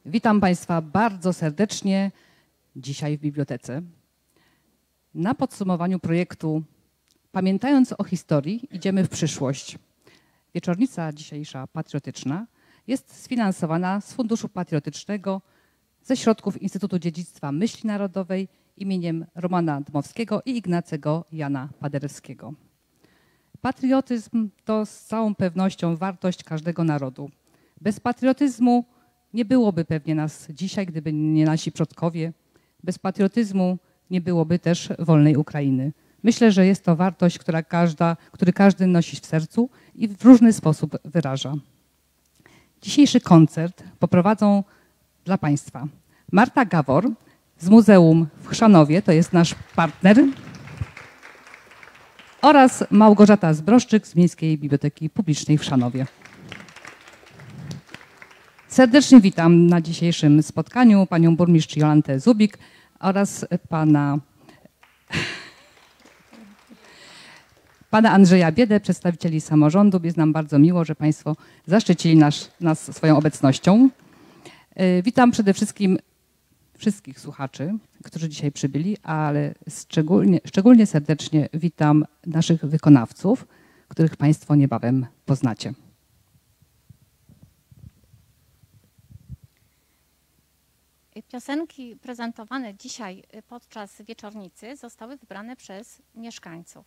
Witam Państwa bardzo serdecznie dzisiaj w bibliotece. Na podsumowaniu projektu Pamiętając o historii, idziemy w przyszłość. Wieczornica dzisiejsza patriotyczna jest sfinansowana z Funduszu Patriotycznego ze środków Instytutu Dziedzictwa Myśli Narodowej imieniem Romana Dmowskiego i Ignacego Jana Paderewskiego. Patriotyzm to z całą pewnością wartość każdego narodu. Bez patriotyzmu nie byłoby pewnie nas dzisiaj, gdyby nie nasi przodkowie. Bez patriotyzmu nie byłoby też wolnej Ukrainy. Myślę, że jest to wartość, który każdy nosi w sercu i w różny sposób wyraża. Dzisiejszy koncert poprowadzą dla Państwa Marta Gawor z Muzeum w Chrzanowie, to jest nasz partner, oraz Małgorzata Zbroszczyk z Miejskiej Biblioteki Publicznej w Chrzanowie. Serdecznie witam na dzisiejszym spotkaniu panią burmistrz Jolantę Zubik oraz pana Andrzeja Biedę, przedstawicieli samorządu. Jest nam bardzo miło, że Państwo zaszczycili nas swoją obecnością. Witam przede wszystkim wszystkich słuchaczy, którzy dzisiaj przybyli, ale szczególnie serdecznie witam naszych wykonawców, których Państwo niebawem poznacie. Piosenki prezentowane dzisiaj podczas wieczornicy zostały wybrane przez mieszkańców.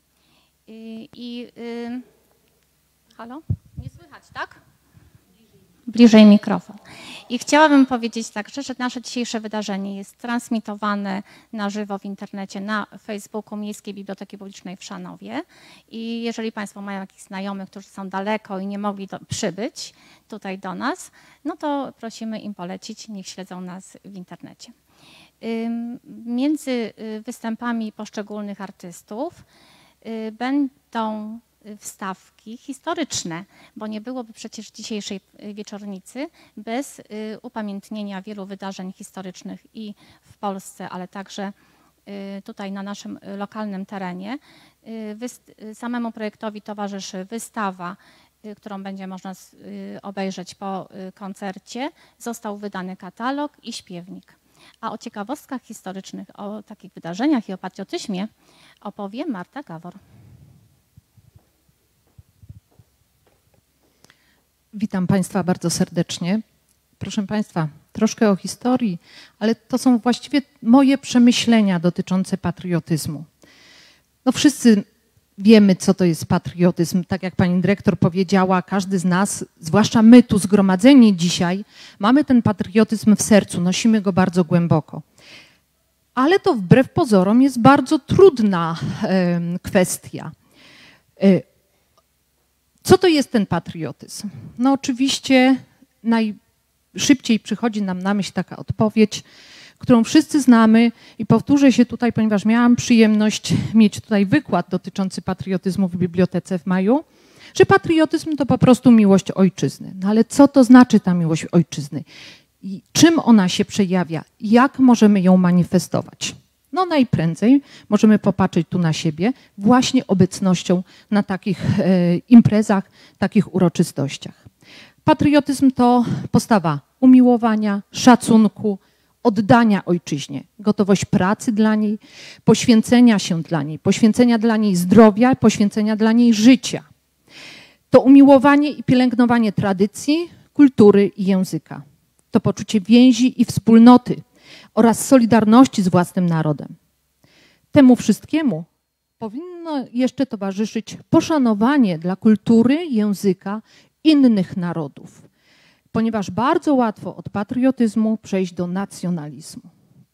Halo? Nie słychać, tak? Bliżej mikrofon. I chciałabym powiedzieć także, że nasze dzisiejsze wydarzenie jest transmitowane na żywo w internecie na Facebooku Miejskiej Biblioteki Publicznej w Chrzanowie. I jeżeli Państwo mają jakichś znajomych, którzy są daleko i nie mogli przybyć tutaj do nas, no to prosimy im polecić, niech śledzą nas w internecie. Między występami poszczególnych artystów będą wstawki historyczne, bo nie byłoby przecież dzisiejszej wieczornicy bez upamiętnienia wielu wydarzeń historycznych i w Polsce, ale także tutaj na naszym lokalnym terenie. Samemu projektowi towarzyszy wystawa, którą będzie można obejrzeć po koncercie. Został wydany katalog i śpiewnik. A o ciekawostkach historycznych, o takich wydarzeniach i o patriotyzmie opowie Marta Gawor. Witam Państwa bardzo serdecznie. Proszę Państwa, troszkę o historii, ale to są właściwie moje przemyślenia dotyczące patriotyzmu. No wszyscy wiemy, co to jest patriotyzm. Tak jak pani dyrektor powiedziała, każdy z nas, zwłaszcza my tu zgromadzeni dzisiaj, mamy ten patriotyzm w sercu, nosimy go bardzo głęboko. Ale to wbrew pozorom jest bardzo trudna kwestia. Co to jest ten patriotyzm? No oczywiście najszybciej przychodzi nam na myśl taka odpowiedź, którą wszyscy znamy i powtórzę się tutaj, ponieważ miałam przyjemność mieć tutaj wykład dotyczący patriotyzmu w bibliotece w maju, że patriotyzm to po prostu miłość ojczyzny. No ale co to znaczy ta miłość ojczyzny? I czym ona się przejawia? Jak możemy ją manifestować? No najprędzej możemy popatrzeć tu na siebie właśnie obecnością na takich imprezach, takich uroczystościach. Patriotyzm to postawa umiłowania, szacunku, oddania ojczyźnie, gotowość pracy dla niej, poświęcenia dla niej zdrowia, poświęcenia dla niej życia. To umiłowanie i pielęgnowanie tradycji, kultury i języka. To poczucie więzi i wspólnoty oraz solidarności z własnym narodem. Temu wszystkiemu powinno jeszcze towarzyszyć poszanowanie dla kultury, języka innych narodów, ponieważ bardzo łatwo od patriotyzmu przejść do nacjonalizmu.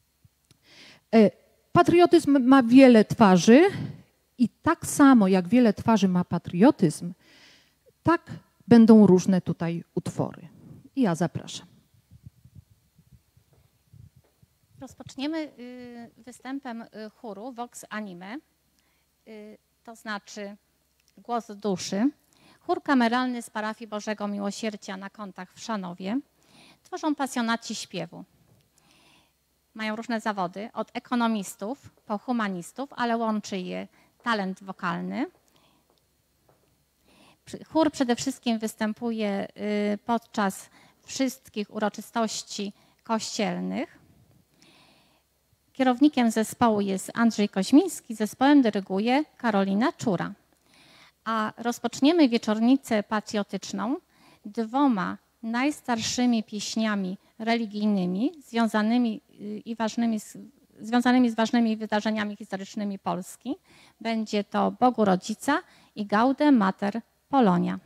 Patriotyzm ma wiele twarzy i tak samo jak wiele twarzy ma patriotyzm, tak będą różne tutaj utwory. I ja zapraszam. Rozpoczniemy występem chóru Vox Anime, to znaczy głos duszy. Chór kameralny z parafii Bożego Miłosierdzia na Kątach w Chrzanowie tworzą pasjonaci śpiewu. Mają różne zawody, od ekonomistów po humanistów, ale łączy je talent wokalny. Chór przede wszystkim występuje podczas wszystkich uroczystości kościelnych. Kierownikiem zespołu jest Andrzej Koźmiński, zespołem dyryguje Karolina Czura. A rozpoczniemy wieczornicę patriotyczną 2 najstarszymi pieśniami religijnymi związanymi z ważnymi wydarzeniami historycznymi Polski. Będzie to Bogu Rodzica i Gaude Mater Polonia.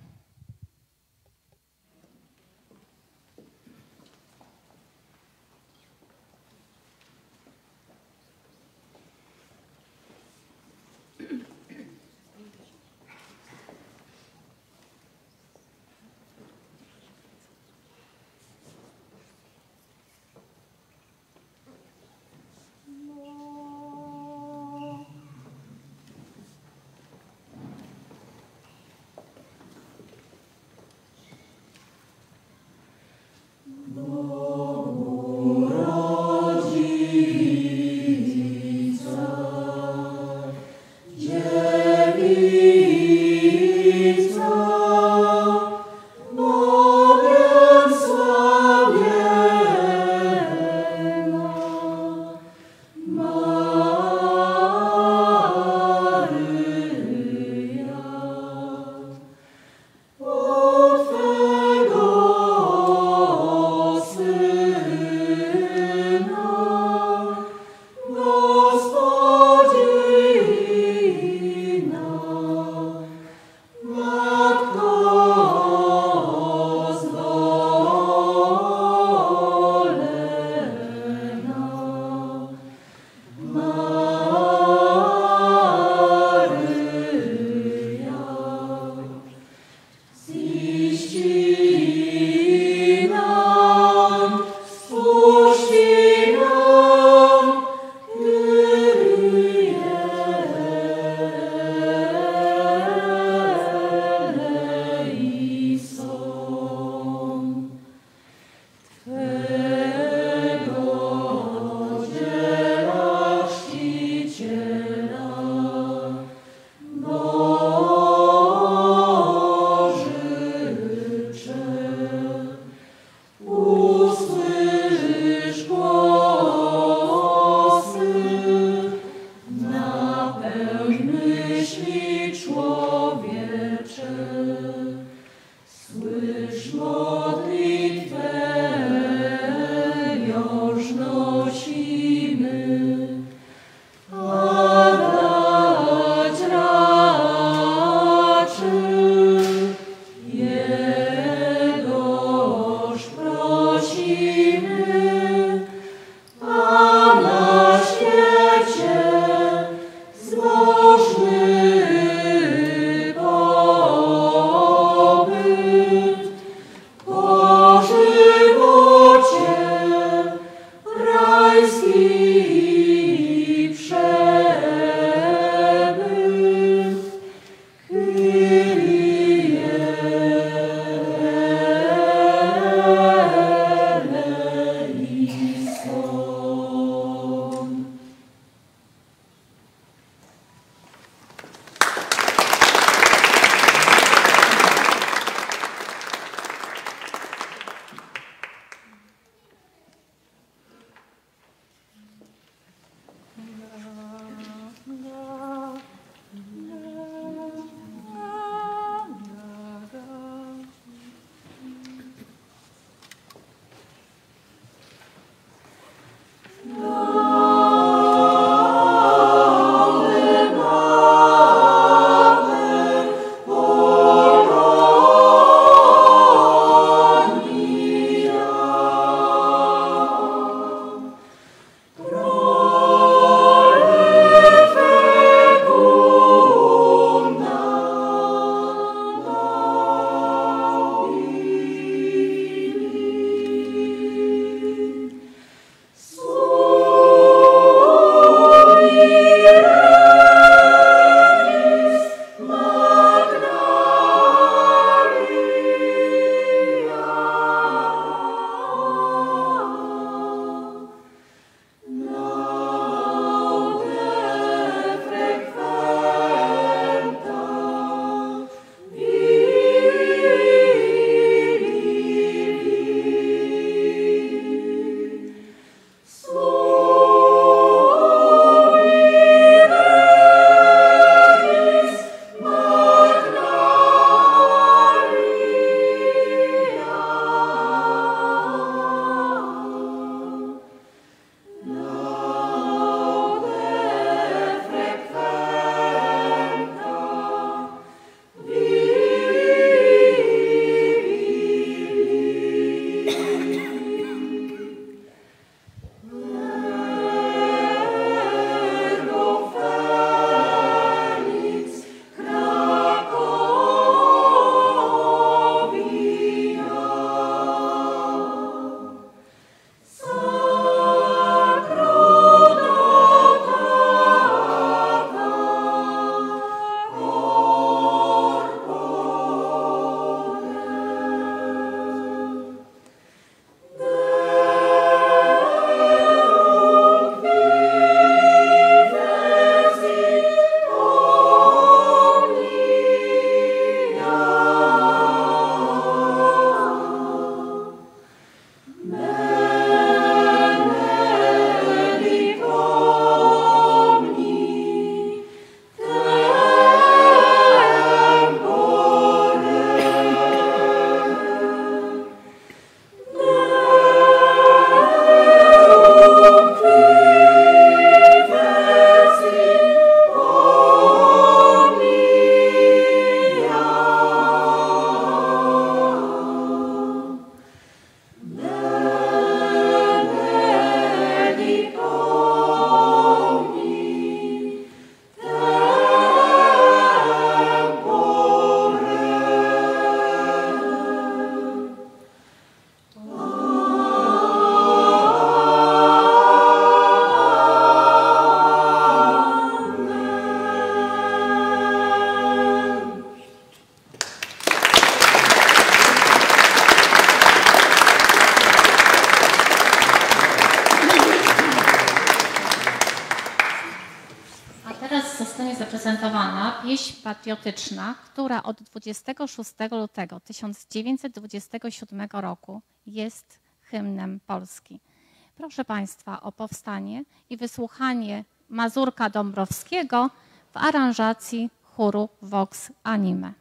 zaprezentowana pieśń patriotyczna, która od 26 lutego 1927 roku jest hymnem Polski. Proszę Państwa o powstanie i wysłuchanie Mazurka Dąbrowskiego w aranżacji chóru Vox Anime.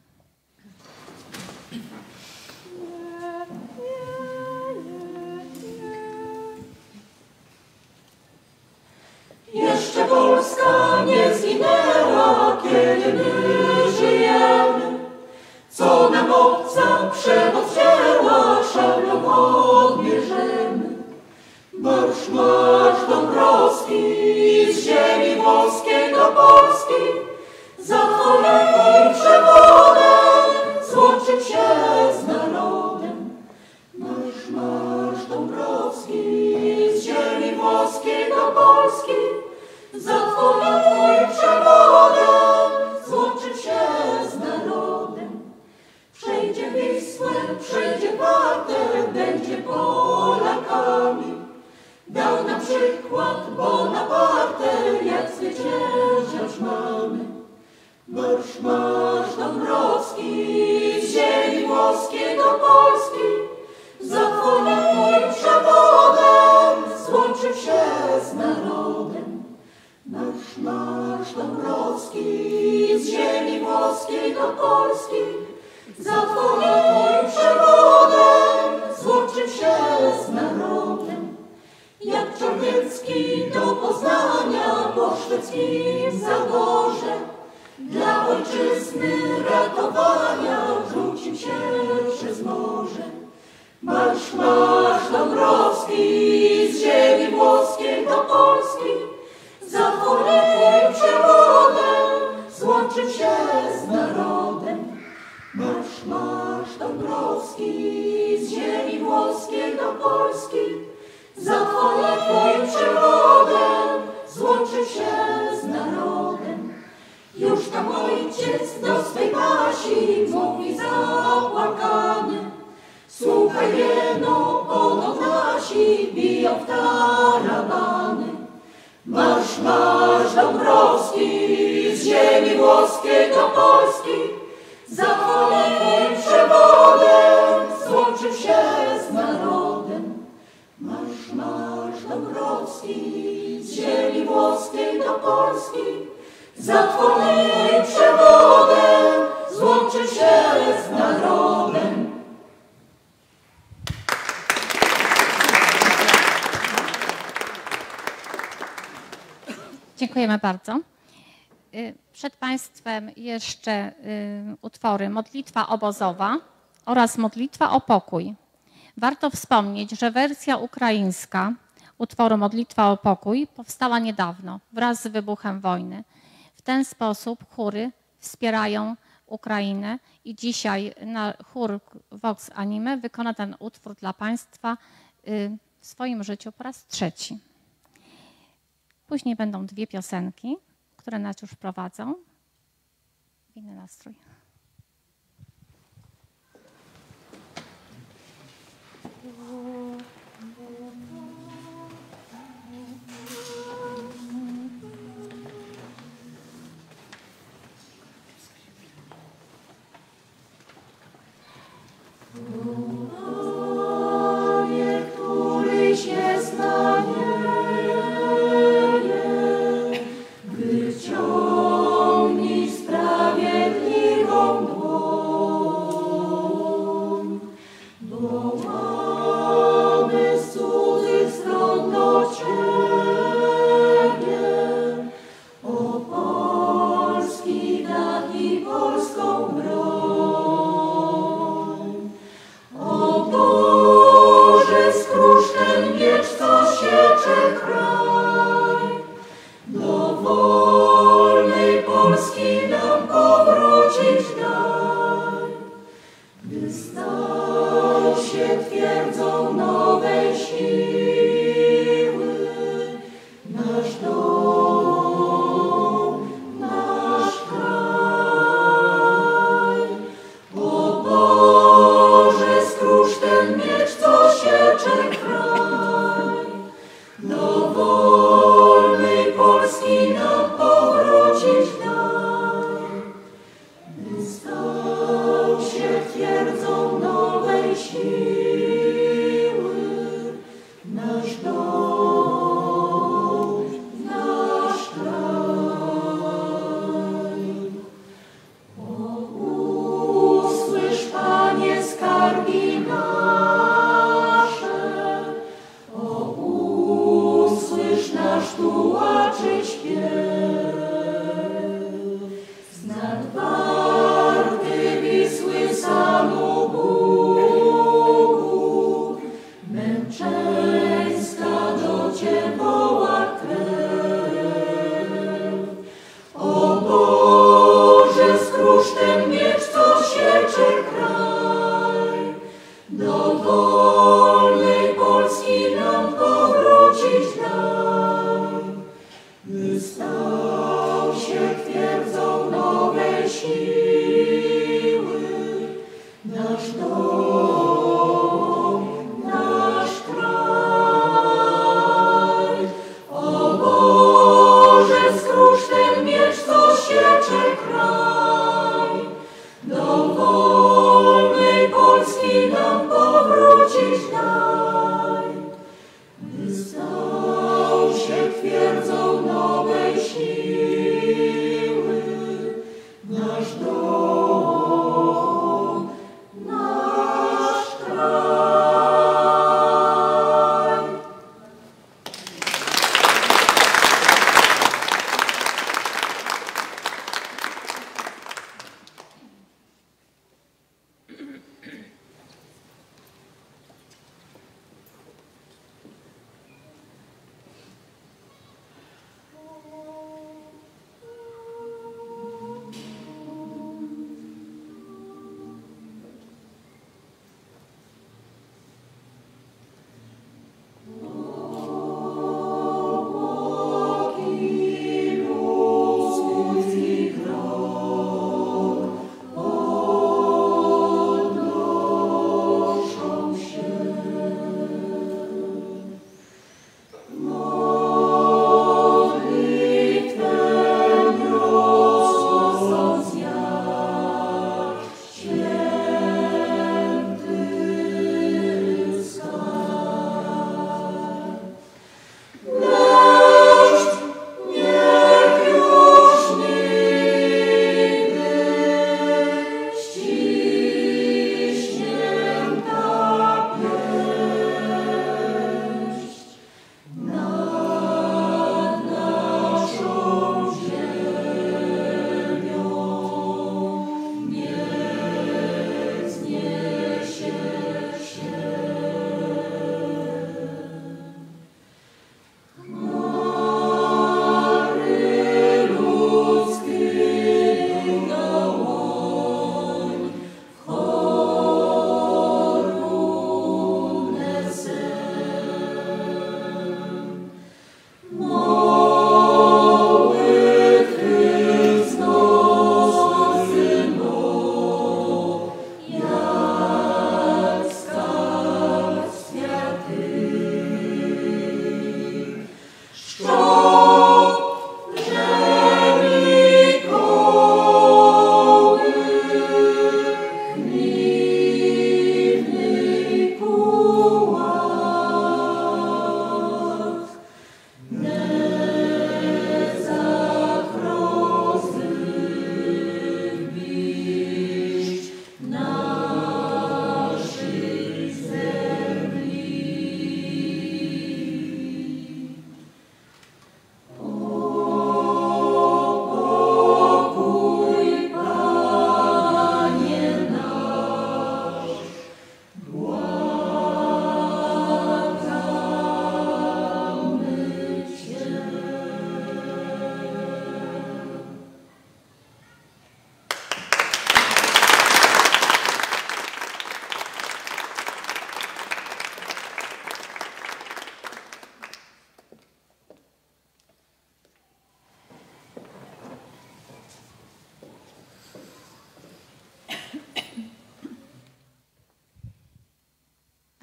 Jeszcze Polska nie zginęła, kiedy my żyjemy, co nam obca przemoc wzięła, szablą odbierzemy. Marsz, marsz Dąbrowski, z ziemi włoskiej do Polski, za Twoim przewodem złączył się z narodem. Marsz, marsz Dąbrowski, z ziemi włoskiej do Polski, za Twoim przewodem złączył się z narodem. Przejdzie Wisłę, przejdzie Wartę, będzie Polakami. Dał nam przykład Bonaparte, jak zwyciężać mamy. Marsz, marsz Dąbrowski, z ziemi włoskiej do Polski, za Twoim przewodem złączył się z narodem. Marsz, marsz Dąbrowski, z ziemi włoskiej do Polski, za Twoim przewodem złączył się z narodem. Jak Czarniecki do Poznania po szwedzkim zaborze, dla ojczyzny ratowania rzucił się przez morze. Marsz, marsz Dąbrowski, z ziemi włoskiej do Polski, za Twoim przewodem złączył się z narodem. Marsz, marsz Dąbrowski, z ziemi włoskiej do Polski, za Twoim przewodem złączył się z narodem. Już tam ojciec do swej Basi mówi zapłakany: słuchaj, jeno, ponad nasi biją w tarabany. Marsz, marsz Dąbrowski, z ziemi włoskiej do Polski, za Twoim przewodem złączył się z narodem. Marsz, marsz Dąbrowski, z ziemi włoskiej do Polski, za Twoim przewodem złączył się z narodem. Dziękujemy bardzo. Przed Państwem jeszcze utwory Modlitwa obozowa oraz Modlitwa o pokój. Warto wspomnieć, że wersja ukraińska utworu Modlitwa o pokój powstała niedawno, wraz z wybuchem wojny. W ten sposób chóry wspierają Ukrainę i dzisiaj chór Vox Anime wykona ten utwór dla Państwa w swoim życiu po raz trzeci. Później będą dwie piosenki, które nas już prowadzą. Inny nastrój. Panie, któryś jest na niebie, wyciągnij sprawiedliwą dłoń, bo mamy z cudzych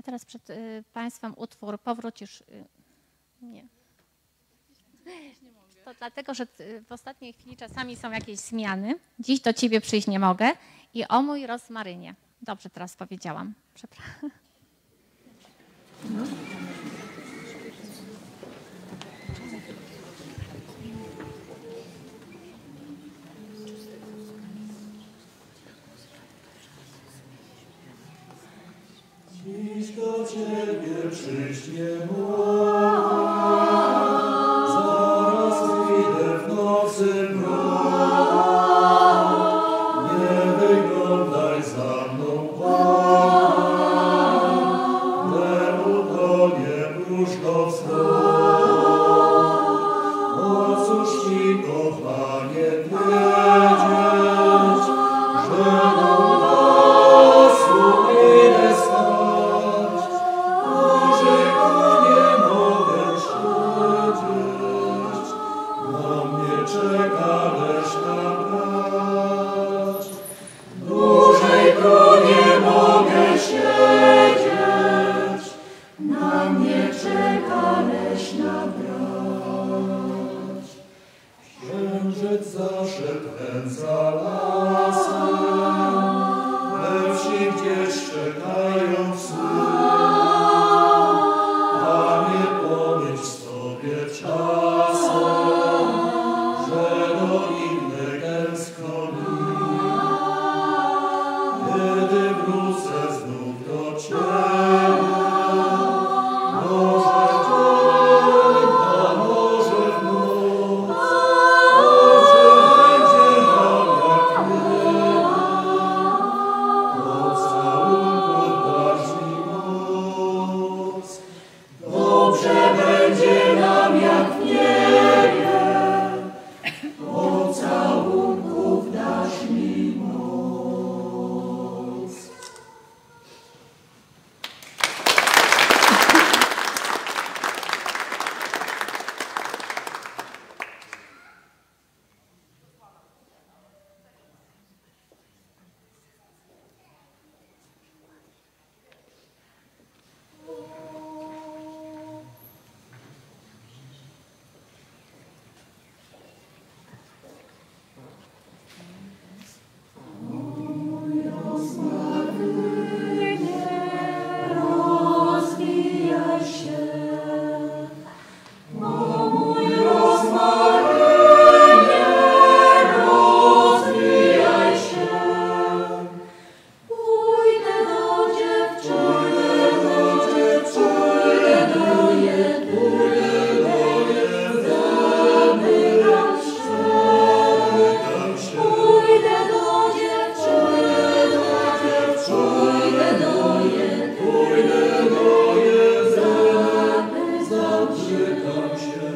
teraz przed Państwem utwór Powrócisz. Nie. To dlatego, że w ostatniej chwili czasami są jakieś zmiany. Dziś do Ciebie przyjść nie mogę. I o mój rozmarynie. Dobrze teraz powiedziałam. Przepraszam. Dziś do Ciebie przyjść nie mogę, zaraz wyjdę w nocy mrok. Nie wyglądaj za mną, Panie, utonię próżno wzrok. O cóż Ci, kochanie, wiedzieć, że do losu idę stać. Dłużej tu nie mogę siedzieć, na mnie czeka leśna brać. Dłużej tu nie mogę siedzieć, na mnie czeka leśna brać. Księżyc zaszedł za lasem, we wsi gdzieś czekają psy. Panie, pomyśl sobie czasem, że do innych tęskno mi. Kiedy wrócę znów do Ciebie, może dzień, a może w noc, dobrze będzie nam jak nieba. Pocałunków dasz mi moc, dobrze będzie nam jak w niebie. Pocałunków dasz mi moc. Rozwijaj się, o mój rozmarynie, rozwijaj się. Pójdę do dziewczyny, pójdę do jednej, zamykam się. Pójdę do dziewczyny, pójdę do zamykam się.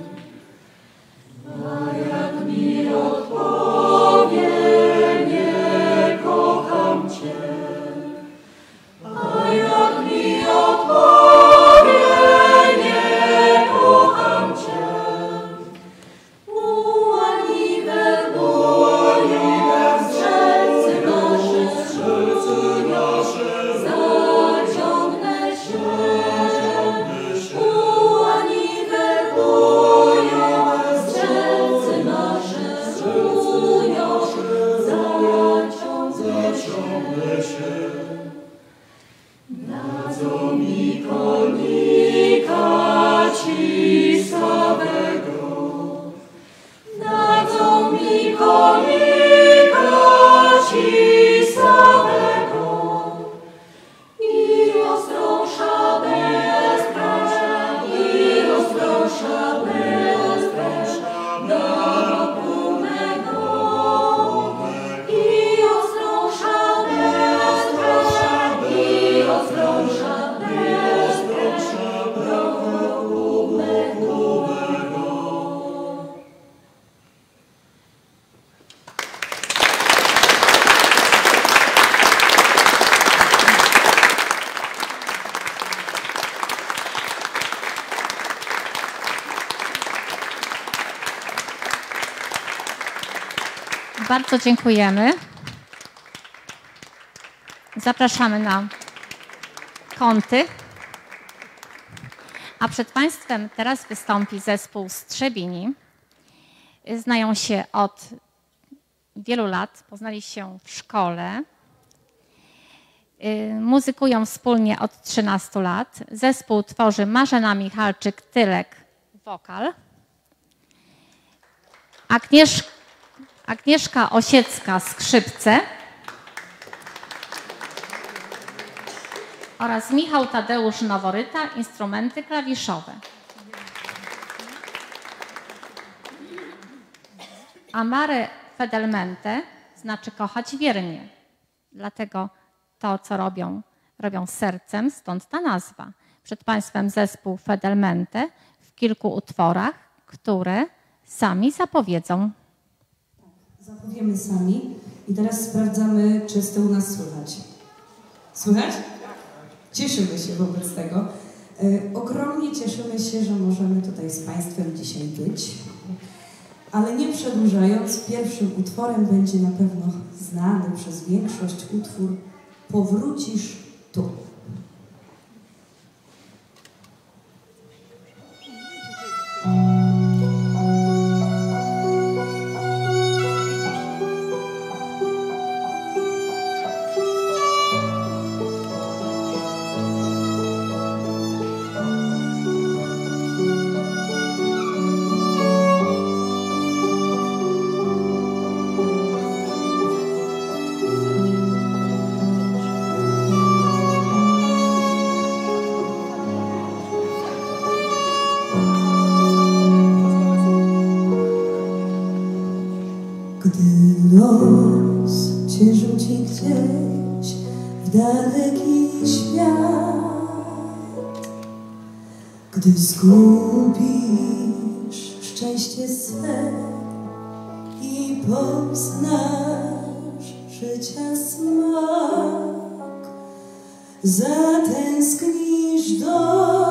A jak mi odpowie, nie kocham Cię. A jak mi odpowie, nie kocham Cię. Ułaniwe serce nasze, zaciągnę się. Ułaniwe serce nasze, zaciągnę się. Dadzą mi konika cisawego, dadzą mi konika cisawego i ostrą szablę, do boku mego. I ostrą szablę, do boku mego. Bardzo dziękujemy. Zapraszamy na kąty. A przed Państwem teraz wystąpi zespół Strzebini. Znają się od wielu lat, poznali się w szkole. Muzykują wspólnie od 13 lat. Zespół tworzy Marzena Michalczyk-Tylek, wokal. Agnieszka Osiecka, skrzypce. Oraz Michał Tadeusz Noworyta, instrumenty klawiszowe. Amare fedelmente znaczy kochać wiernie. Dlatego to, co robią z sercem, stąd ta nazwa. Przed Państwem zespół Fedelmente w kilku utworach, które sami zapowiedzą. Zapowiemy sami i teraz sprawdzamy, czy z tyłu nas słychać. Słychać? Cieszymy się wobec tego. Ogromnie cieszymy się, że możemy tutaj z Państwem dzisiaj być. Ale nie przedłużając, pierwszym utworem będzie na pewno znany przez większość utwór Powrócisz tu. Los cię rzuci gdzieś w daleki świat, gdy zgubisz szczęście swe i poznasz życia smak, zatęsknisz do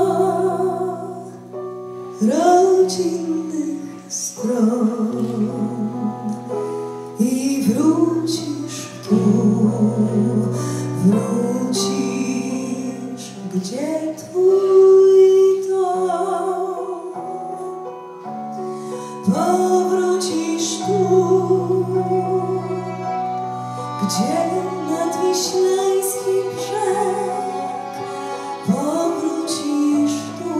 rodzinnych stron i wrócisz tu, wrócisz, gdzie twój dom. Powrócisz tu, gdzie nad Wiślański brzeg. Powrócisz tu,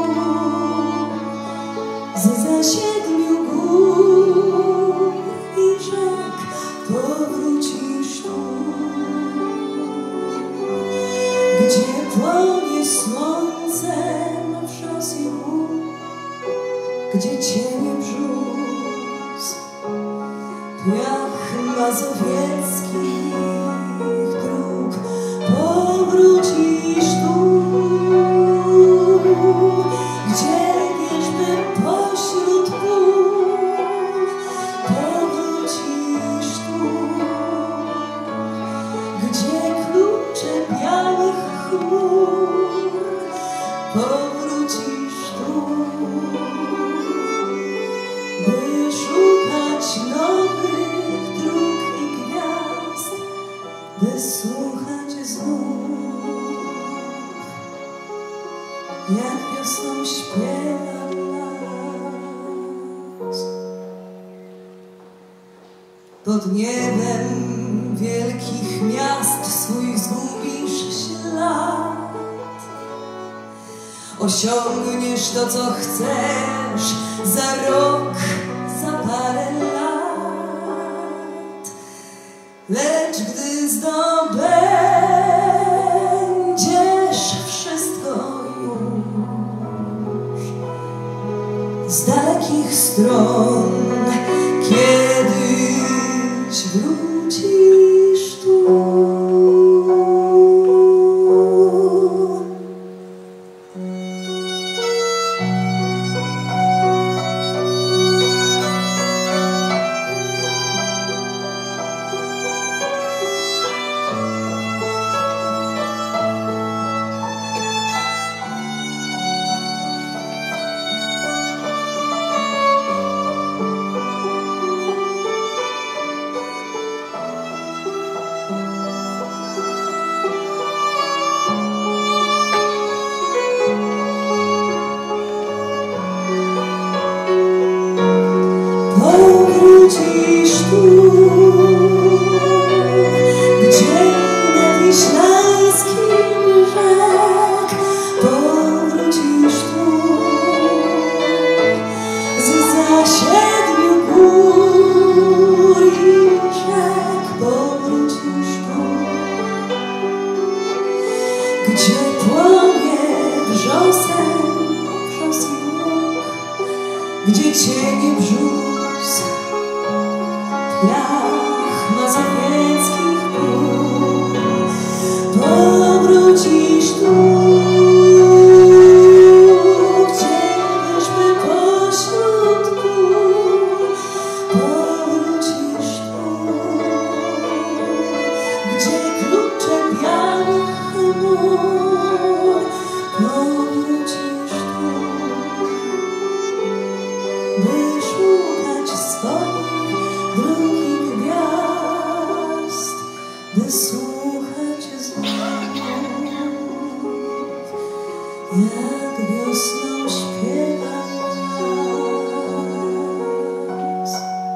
zza 7 gór i rzek. Powrócisz tu, gdzie płonie słońcem wrzos i mur, gdzie cienie brzus, piach mazowieckich dróg. Powrócisz tu, gdzie wierzby pośród pól. Powrócisz tu, gdzie klucze białych chmur. Powrócisz tu, by szukać nowych dróg i gwiazd, by słuchać znów, jak wiosną śpiewa las. Pod niebem wielkich miast swój zgubisz ślad. Osiągniesz to, co chcesz za rok, za parę lat. Lecz gdy zdobędziesz wszystko już z dalekich stron, kiedyś wrócisz tu. tlach mazowieckich pól. Powrócisz tu, gdzie wierzmy pośród pól. Powrócisz tu, gdzie klucze białych chmur. Powrócisz tu, by szukać swoich dróg i gwiazd, by słuchać znów, jak wiosną śpiewa las.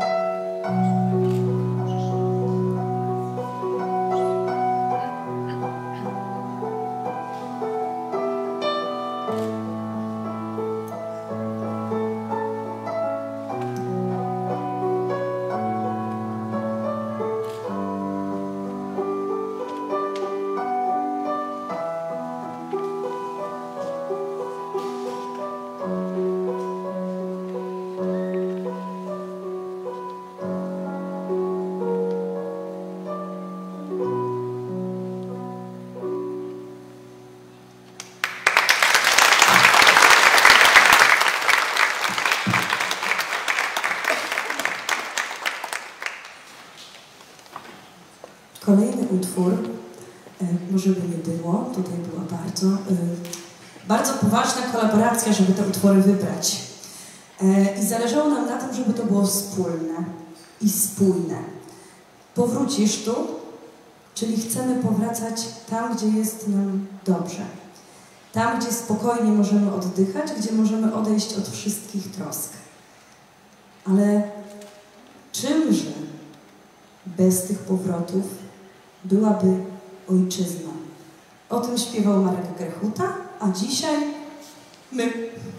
Kolejny utwór, może by nie było, tutaj była bardzo poważna kolaboracja, żeby te utwory wybrać. I zależało nam na tym, żeby to było wspólne i spójne. Powrócisz tu, czyli chcemy powracać tam, gdzie jest nam dobrze. Tam, gdzie spokojnie możemy oddychać, gdzie możemy odejść od wszystkich trosk. Ale czymże bez tych powrotów byłaby ojczyzna? O tym śpiewał Marek Grechuta, a dzisiaj my.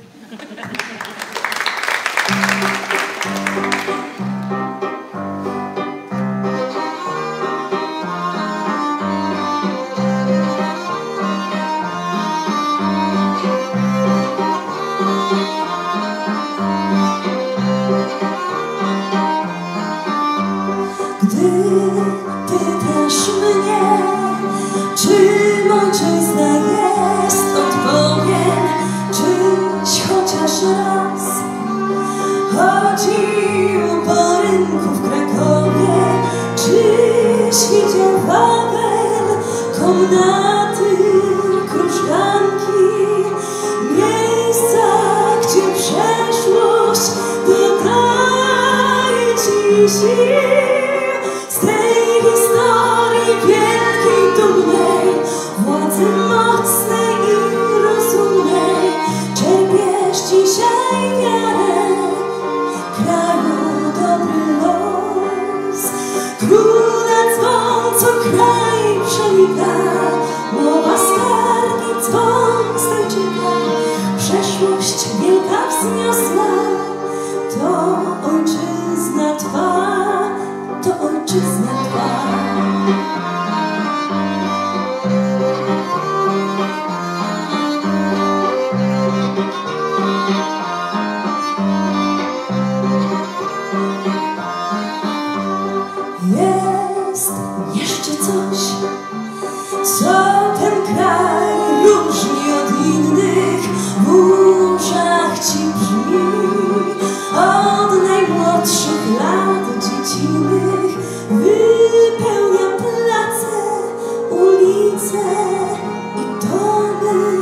Gdy pytasz mnie, czym ojczyzna jest, odpowiem, czyś chociaż raz chodził po rynku w Krakowie, czyś widział Wawel, komnaty, krużganki, miejsca, gdzie przeszłość dodaje ci sił. Z tej historii wielkiej, dumnej, władzy mocnej i rozumnej, czerpiesz dzisiaj wiarę, kraju dobry los. Króla dzwon, co kraj przenika, mowa skargi, dzwon stańczyka. Przeszłość wielka wzniosła, to ojczyzna Twa. To ojczyzna Twa. Jest jeszcze coś, co ten kraj różni od innych, w uszach ci brzmi od najmłodszych lat dziecinnych. Wypełnia place, ulice i domy.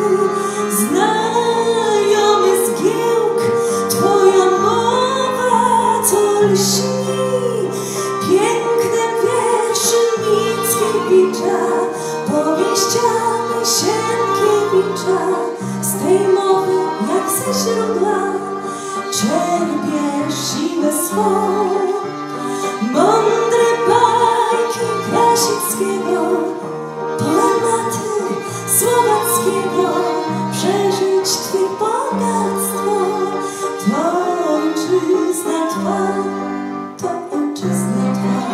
Znajomy zgiełk, twoja mowa to lśni. Piękne wiersze Mickiewicza, powieściami Sienkiewicza. Z tej mowy jak ze źródła czerpiesz siłę swą. Mądre bajki Krasickiego, poematy Słowackiego, przeżyć Twych bogactwo. To ojczyzna Twa, to ojczyzna Twa.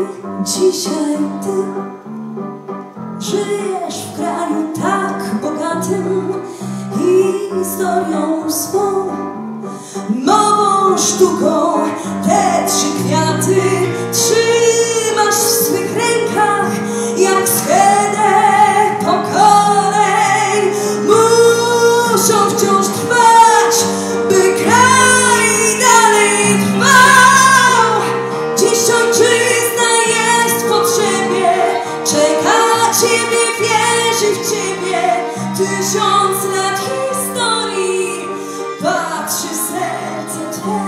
dzisiaj ty żyjesz w kraju tak bogatym historią swą, nową sztuką. Te trzy kwiaty trzymasz w swych rękach jak schedę pokoleń. Muszą wciąż trwać, by kraj dalej trwał. Dziś ojczyzna jest w potrzebie, czeka ciebie, wierzy w ciebie. 1000 lat historii patrzy serce twe.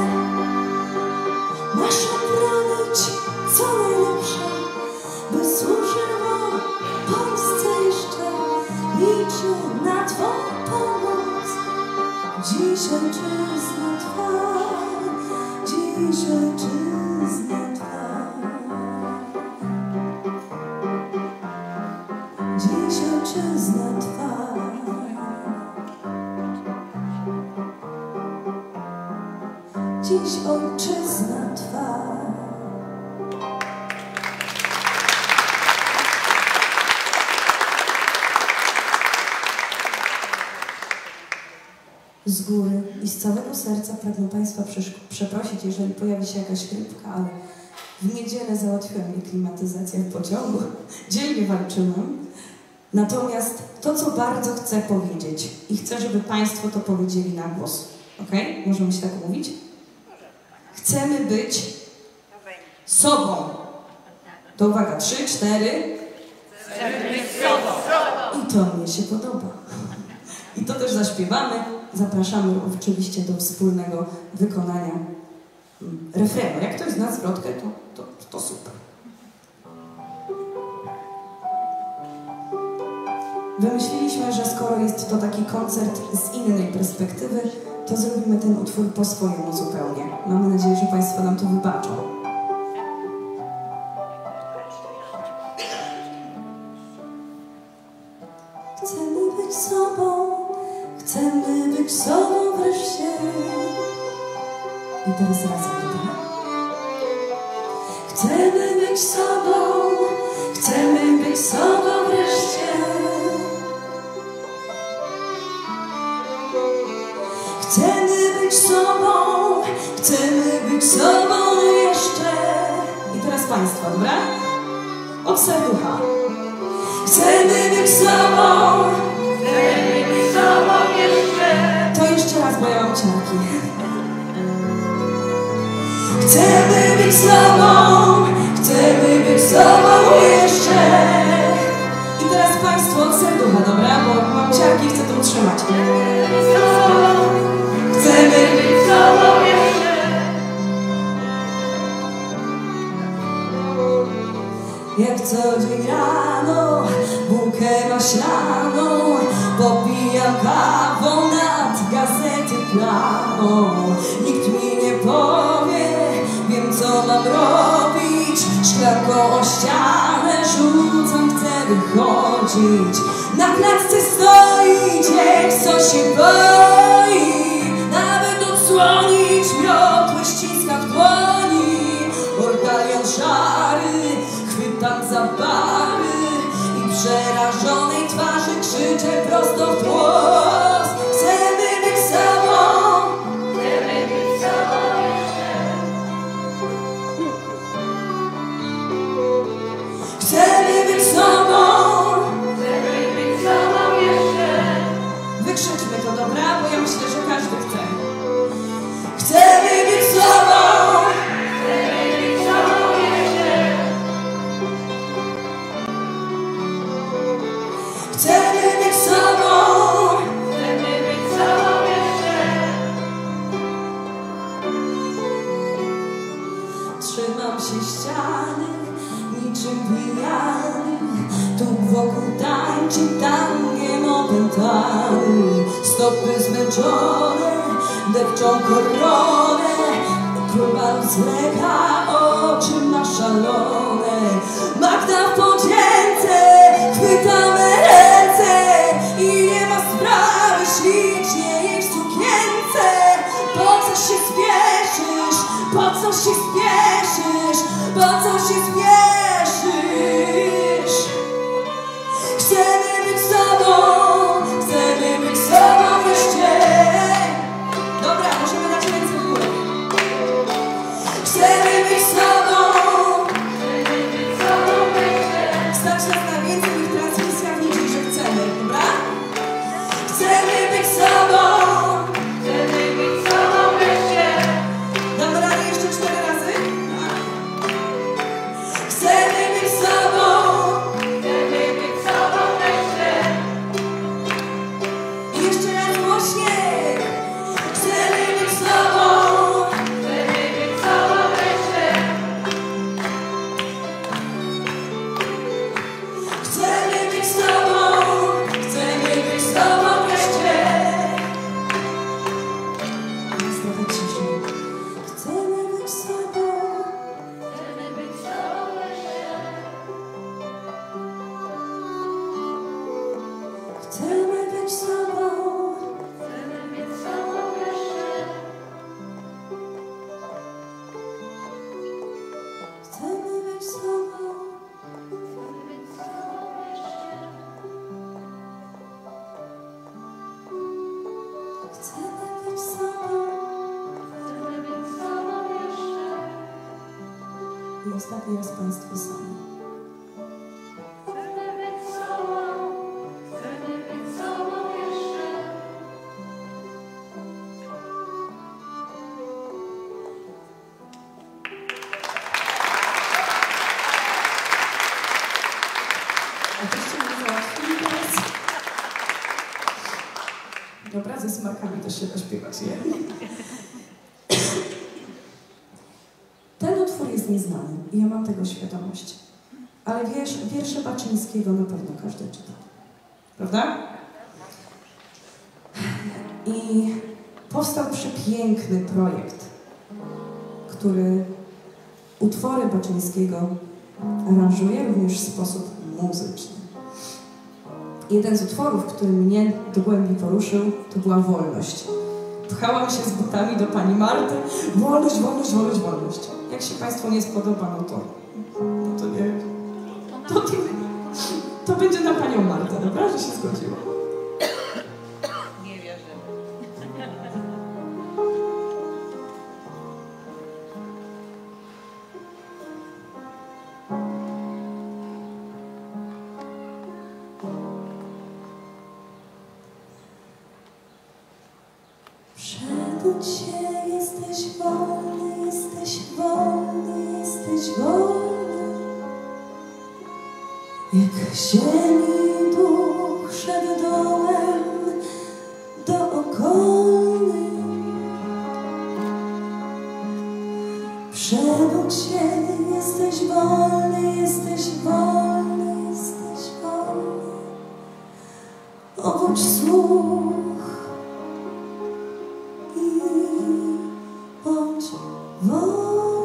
Masz bronić co najlepsze, by służyło Polsce jeszcze. Liczę na twą pomoc. Dziś ojczyzna twa, dziś ojczyzna twa, dziś ojczyzna twa. Dziś ojczyzna twa. Z góry i z całego serca pragnę Państwa przeprosić, jeżeli pojawi się jakaś chrypka, ale w niedzielę załatwiła mnie klimatyzacja w pociągu. Dzielnie walczyłam. Natomiast to, co bardzo chcę powiedzieć i chcę, żeby Państwo to powiedzieli na głos. Ok? Możemy się tak mówić? Chcemy być sobą. To uwaga, 3, 4. Chcemy być sobą. I to mnie się podoba. I to też zaśpiewamy. Zapraszamy oczywiście do wspólnego wykonania refrenu. Jak ktoś zna zwrotkę, to super. Wymyśliliśmy, że skoro jest to taki koncert z innej perspektywy, to zrobimy ten utwór po swojemu zupełnie. Mamy nadzieję, że Państwo nam to wybaczą. Chcemy być sobą, chcemy być sobą wreszcie. I teraz razem, dobra? Chcemy być sobą, chcemy być sobą wreszcie. Chcemy być sobą, chcemy być sobą jeszcze. I teraz Państwo, dobra? Od serducha. Chcemy być sobą, chcemy być sobą jeszcze. To jeszcze raz, bo ja mam ciarki. Chcemy być sobą, chcemy być sobą jeszcze. I teraz Państwo od serducha, dobra? Bo mam ciarki i chcę to utrzymać. Chcemy być sobą jeszcze. Jak co dzień rano bułkę maślaną popijam kawą nad gazety planą. Nikt mi nie powie, wiem co mam robić. Szklanką o ścianę rzucam, chcę wychodzić. Na klatce stoi dzień, co się boi. Nawet odsłonić miotłę ściska w dłoni. Ortalion szary, chwytam za bary i przerażonej twarzy krzyczę prosto w głos. Chcemy być sobą, chcemy być sobą jeszcze. Chcemy być sobą, chcemy być sobą jeszcze. Wykrzyczmy to, dobra? Bo ja myślę, że każdy chce. Chcemy być sobą, chcemy być sobą jeszcze. Chcemy być sobą, chcemy być sobą jeszcze. Trzymam się ściany niczym pijany. Tu wokół tańczy tangiem opętany. Stopy zmęczone depczą koronę. Król zleka, oczy ma szalone. Magda w podzięce, chwytamy ręce i nie ma sprawy ślicznie jej w sukience. Po co się spieszysz, po co się spieszysz, po co się spieszysz? ostatni raz Państwo sami. Dobra, ze smarkami też się da śpiewać, nie? Ten utwór jest nieznany i ja mam tego świadomość. Ale wiersze Baczyńskiego na pewno każdy czytał. Prawda? I powstał przepiękny projekt, który utwory Baczyńskiego aranżuje również w sposób muzyczny. Jeden z utworów, który mnie do głębi poruszył, to była Wolność. Pchałam się z butami do pani Marty. Wolność, wolność, wolność, wolność. Jak się Państwu nie spodoba, no to nie... To będzie na panią Martę, dobra? Że się zgodziła. Nie wierzymy. Przebudź się, jesteś wolny, jesteś wolny, jesteś wolny. Jak ziemi duch szedł dołem do okolny. Przebudź się, jesteś wolny, jesteś wolny, jesteś wolny. Obudź słuch. Bądź wolny.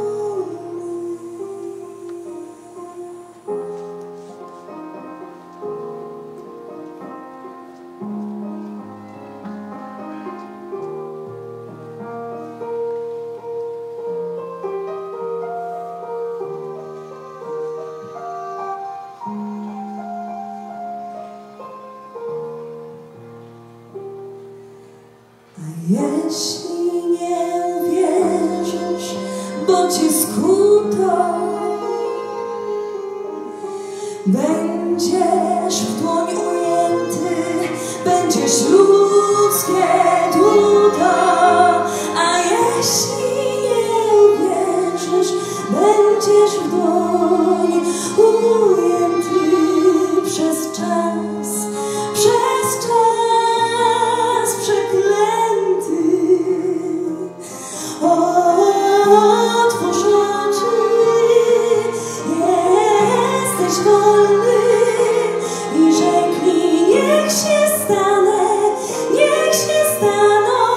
A jeśli nie uwierzysz, bo cię skuto, będziesz w dłoń ujęty, będziesz ludzkie dłuto. A jeśli nie uwierzysz, będziesz w dłoń ujęty przez czas przeklęty. Otwórz oczy, jesteś wolny i rzeknij, niech się stanę, niech się staną.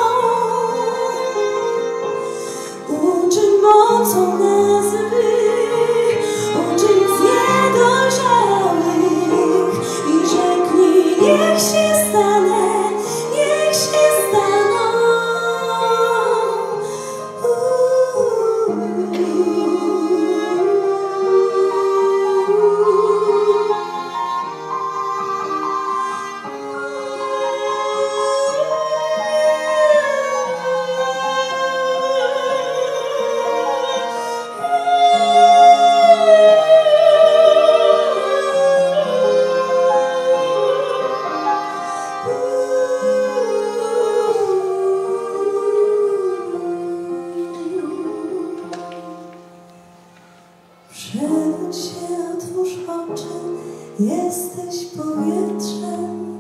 Uczyń mocą nazwy, uczyń z niedojrzałych i rzeknij, niech się stanę, niech się staną. Przebudź się, otwórz oczy, jesteś powietrzem.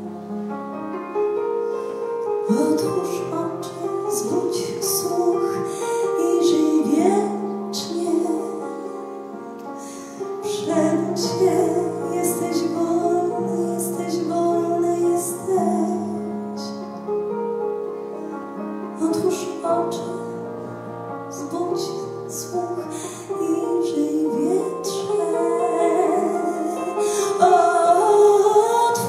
Otwórz oczy, zbudź słuch i żyj wiecznie. Przebudź się, jesteś wolny, jesteś wolny, jesteś. Otwórz oczy, zbudź słuch i żyj wiecznie. Otwórz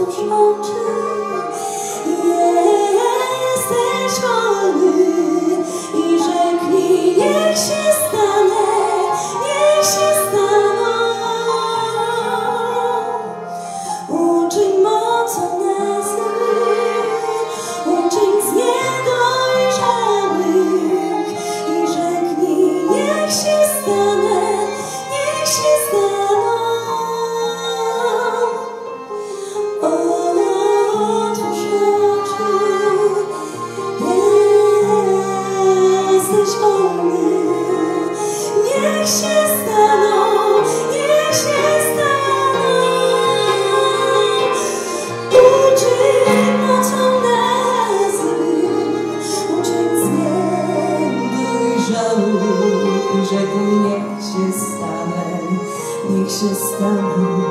stanę.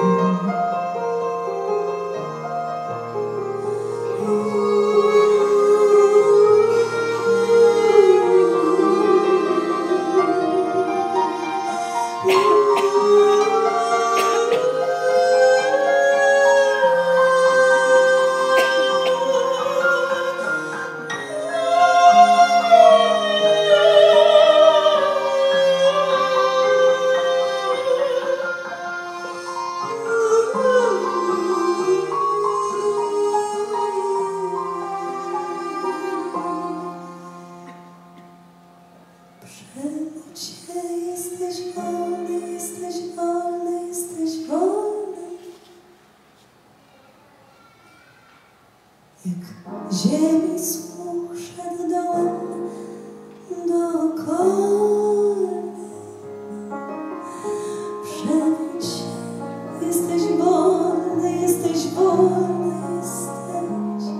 Przemódź się, jesteś wolny, jesteś wolny, jesteś wolny. Jak ziemi słuch szedł dołem dookoła. Przemódź się, jesteś wolny, jesteś wolny, jesteś.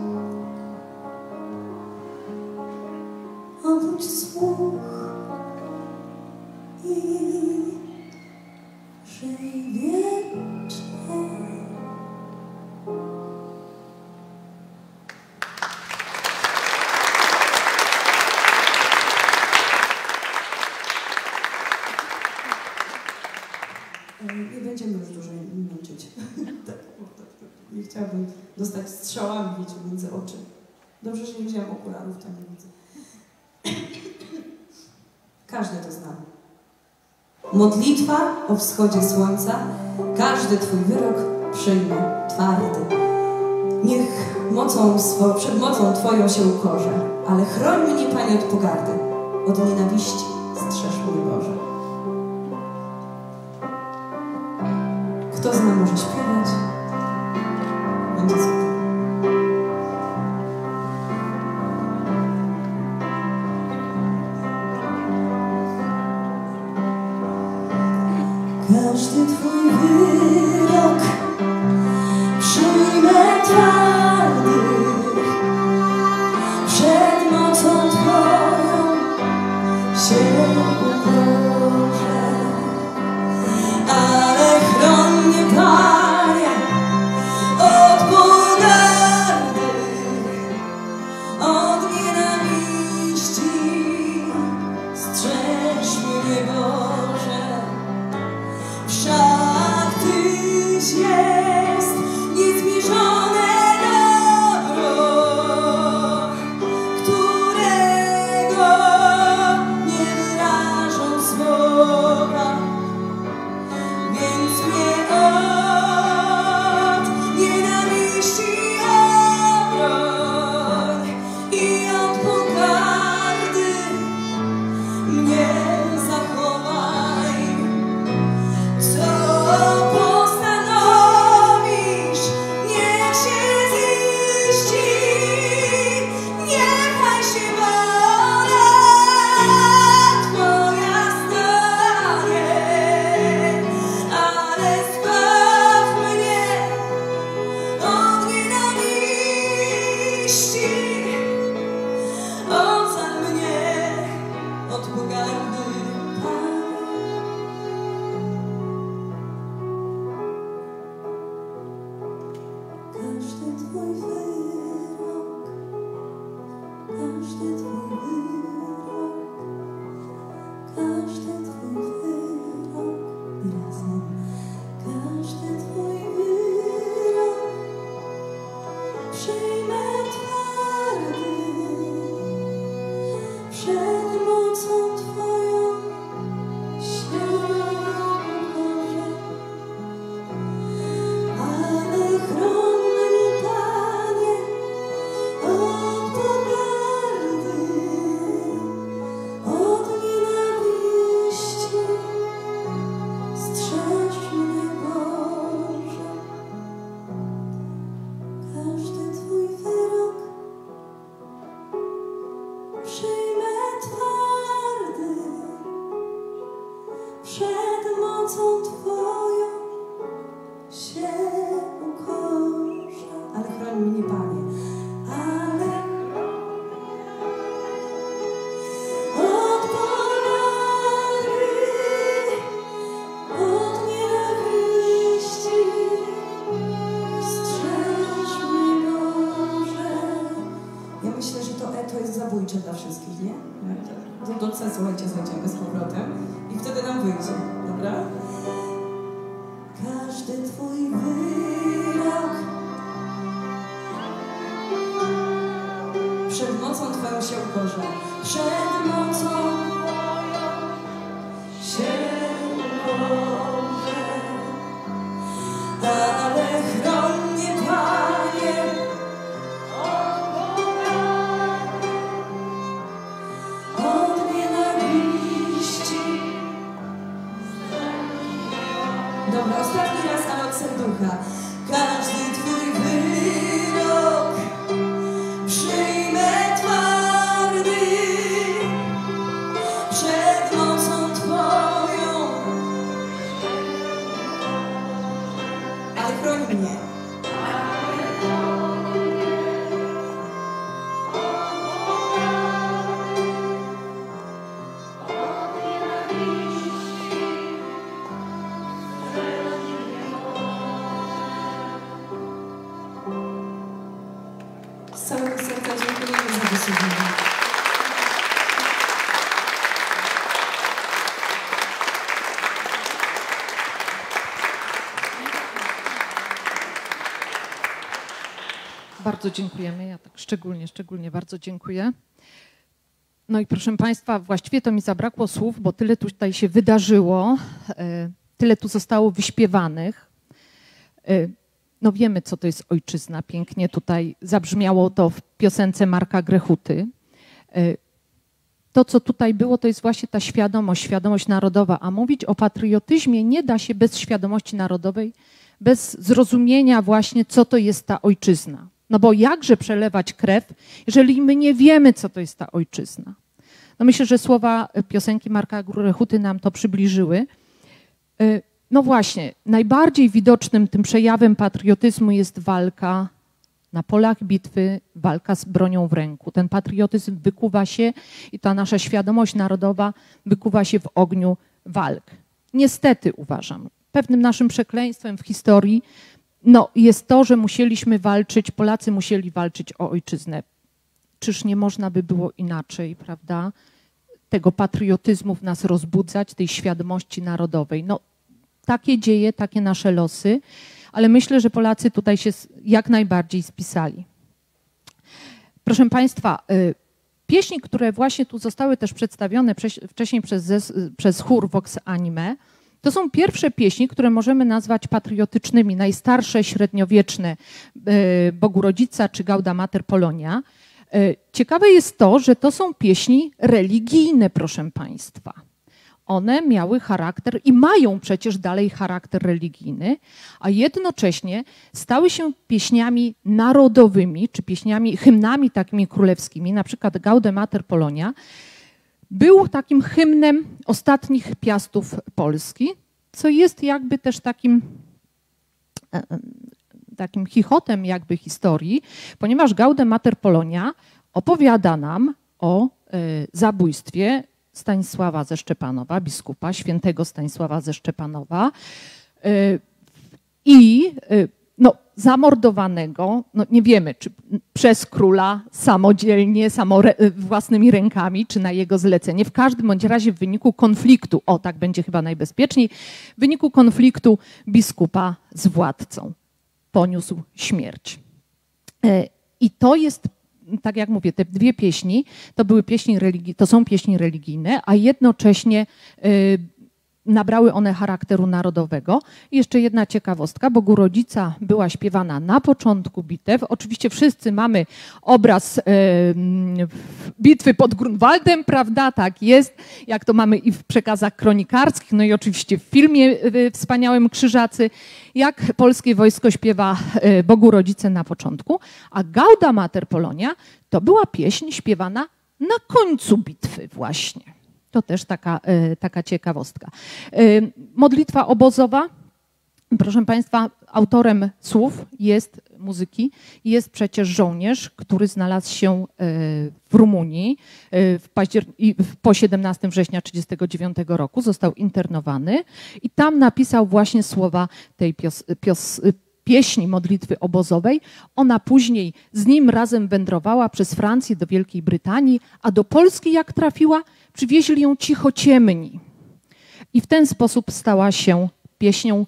Obudź słuch i żyj wiecznie. Nie będziemy już dłużej męczyć. Nie chciałabym dostać strzałami, wiecie, między oczy. Dobrze, że nie wziąłem okularów, to nie widzę. Każdy to zna. Modlitwa o wschodzie słońca, każdy Twój wyrok przyjmę twardy. Niech przed mocą Twoją się ukorzę, ale chroń mnie, Panie, od pogardy, od nienawiści strzeż mnie, Boże. Kto zna, może śpiewać. Będzie super. Każdy Twój wyrok przyjmę twardy, przed mocą Twoją się ukorzę, ale chroń mnie, Panie, od pogardy, od nienawiści strzeż mnie, Boże. Wszak Tyś jest niezmierzone dobro, którego nie wyrażą słowa, więc mnie od nienawiści obroń i od pogardy mnie zachowaj. Co postanowisz, niech się ziści, niechaj się wola Twoja stanie, ale zbaw mnie od nienawiści, ocal mnie od pogardy, Panie. Każdy Twój wyrok, każdy Twój wyrok, każdy Twój wyrok i razem. Każdy Twój wyrok przyjmę twardy, przed mocą Twoją się ukorzę, ale chroń mnie, Panie, od pogardy, od nienawiści strzeż mnie, Boże. Każdy Twój wyrok przyjmę twardy, przed mocą Twoją się ukorzę. Ale chroń mnie, Panie, ale od pogardy, od nienawiści słuchajcie, zajdziemy z powrotem i wtedy nam wyjdzie, dobra? Każdy twój wyrok przed mocą twoją się ukorzę. Przed mocą się ukorzę. Ale chroń mnie, Panie, od nienawiści. Dobra, ostatni raz, ale od serducha. Każdy twój wyrok przyjmę twardy przed mocą twoją. Ale chroń mnie. Z całego serca dziękujemy za wysłuchanie. Bardzo dziękujemy. Ja tak szczególnie bardzo dziękuję. No i proszę Państwa, właściwie to mi zabrakło słów, bo tyle tutaj się wydarzyło, tyle tu zostało wyśpiewanych. No wiemy, co to jest ojczyzna. Pięknie tutaj zabrzmiało to w piosence Marka Grechuty. To, co tutaj było, to jest właśnie ta świadomość narodowa. A mówić o patriotyzmie nie da się bez świadomości narodowej, bez zrozumienia właśnie, co to jest ta ojczyzna. No bo jakże przelewać krew, jeżeli my nie wiemy, co to jest ta ojczyzna? No myślę, że słowa piosenki Marka Grechuty nam to przybliżyły. No właśnie, najbardziej widocznym tym przejawem patriotyzmu jest walka na polach bitwy, walka z bronią w ręku. Ten patriotyzm wykuwa się i ta nasza świadomość narodowa wykuwa się w ogniu walk. Niestety uważam, pewnym naszym przekleństwem w historii jest to, że musieliśmy walczyć, Polacy musieli walczyć o ojczyznę. Czyż nie można by było inaczej, prawda? Tego patriotyzmu w nas rozbudzać, tej świadomości narodowej. No, takie dzieje, takie nasze losy, ale myślę, że Polacy tutaj się jak najbardziej spisali. Proszę Państwa, pieśni, które właśnie tu zostały też przedstawione wcześniej przez chór Vox Anime, to są pierwsze pieśni, które możemy nazwać patriotycznymi, najstarsze, średniowieczne, Bogu Rodzica czy Gauda Mater Polonia. Ciekawe jest to, że to są pieśni religijne, proszę Państwa. One miały charakter i mają przecież dalej charakter religijny, a jednocześnie stały się pieśniami narodowymi, czy pieśniami, hymnami takimi królewskimi, na przykład Gauda Mater Polonia, był takim hymnem ostatnich piastów Polski, co jest jakby też takim chichotem jakby historii, ponieważ Gauda Mater Polonia opowiada nam o zabójstwie Stanisława ze Szczepanowa, biskupa, świętego Stanisława ze Szczepanowa i zamordowanego, nie wiemy, czy przez króla samodzielnie, własnymi rękami, czy na jego zlecenie. W każdym bądź razie w wyniku konfliktu, tak będzie chyba najbezpieczniej, w wyniku konfliktu biskupa z władcą poniósł śmierć. I to jest, tak jak mówię, te dwie pieśni, to są pieśni religijne, a jednocześnie nabrały one charakteru narodowego. I jeszcze jedna ciekawostka, Bogu Rodzica była śpiewana na początku bitew. Oczywiście wszyscy mamy obraz bitwy pod Grunwaldem, prawda? Tak jest, jak to mamy i w przekazach kronikarskich, no i oczywiście w filmie wspaniałym Krzyżacy, jak polskie wojsko śpiewa Bogu Rodzice na początku, a Gauda Mater Polonia to była pieśń śpiewana na końcu bitwy właśnie. To też taka ciekawostka. Modlitwa obozowa, proszę Państwa, autorem słów muzyki jest przecież żołnierz, który znalazł się w Rumunii po 17 września 1939 roku, został internowany i tam napisał właśnie słowa tej pieśni modlitwy obozowej. Ona później z nim razem wędrowała przez Francję do Wielkiej Brytanii, a do Polski jak trafiła, przywieźli ją cichociemni. I w ten sposób stała się pieśnią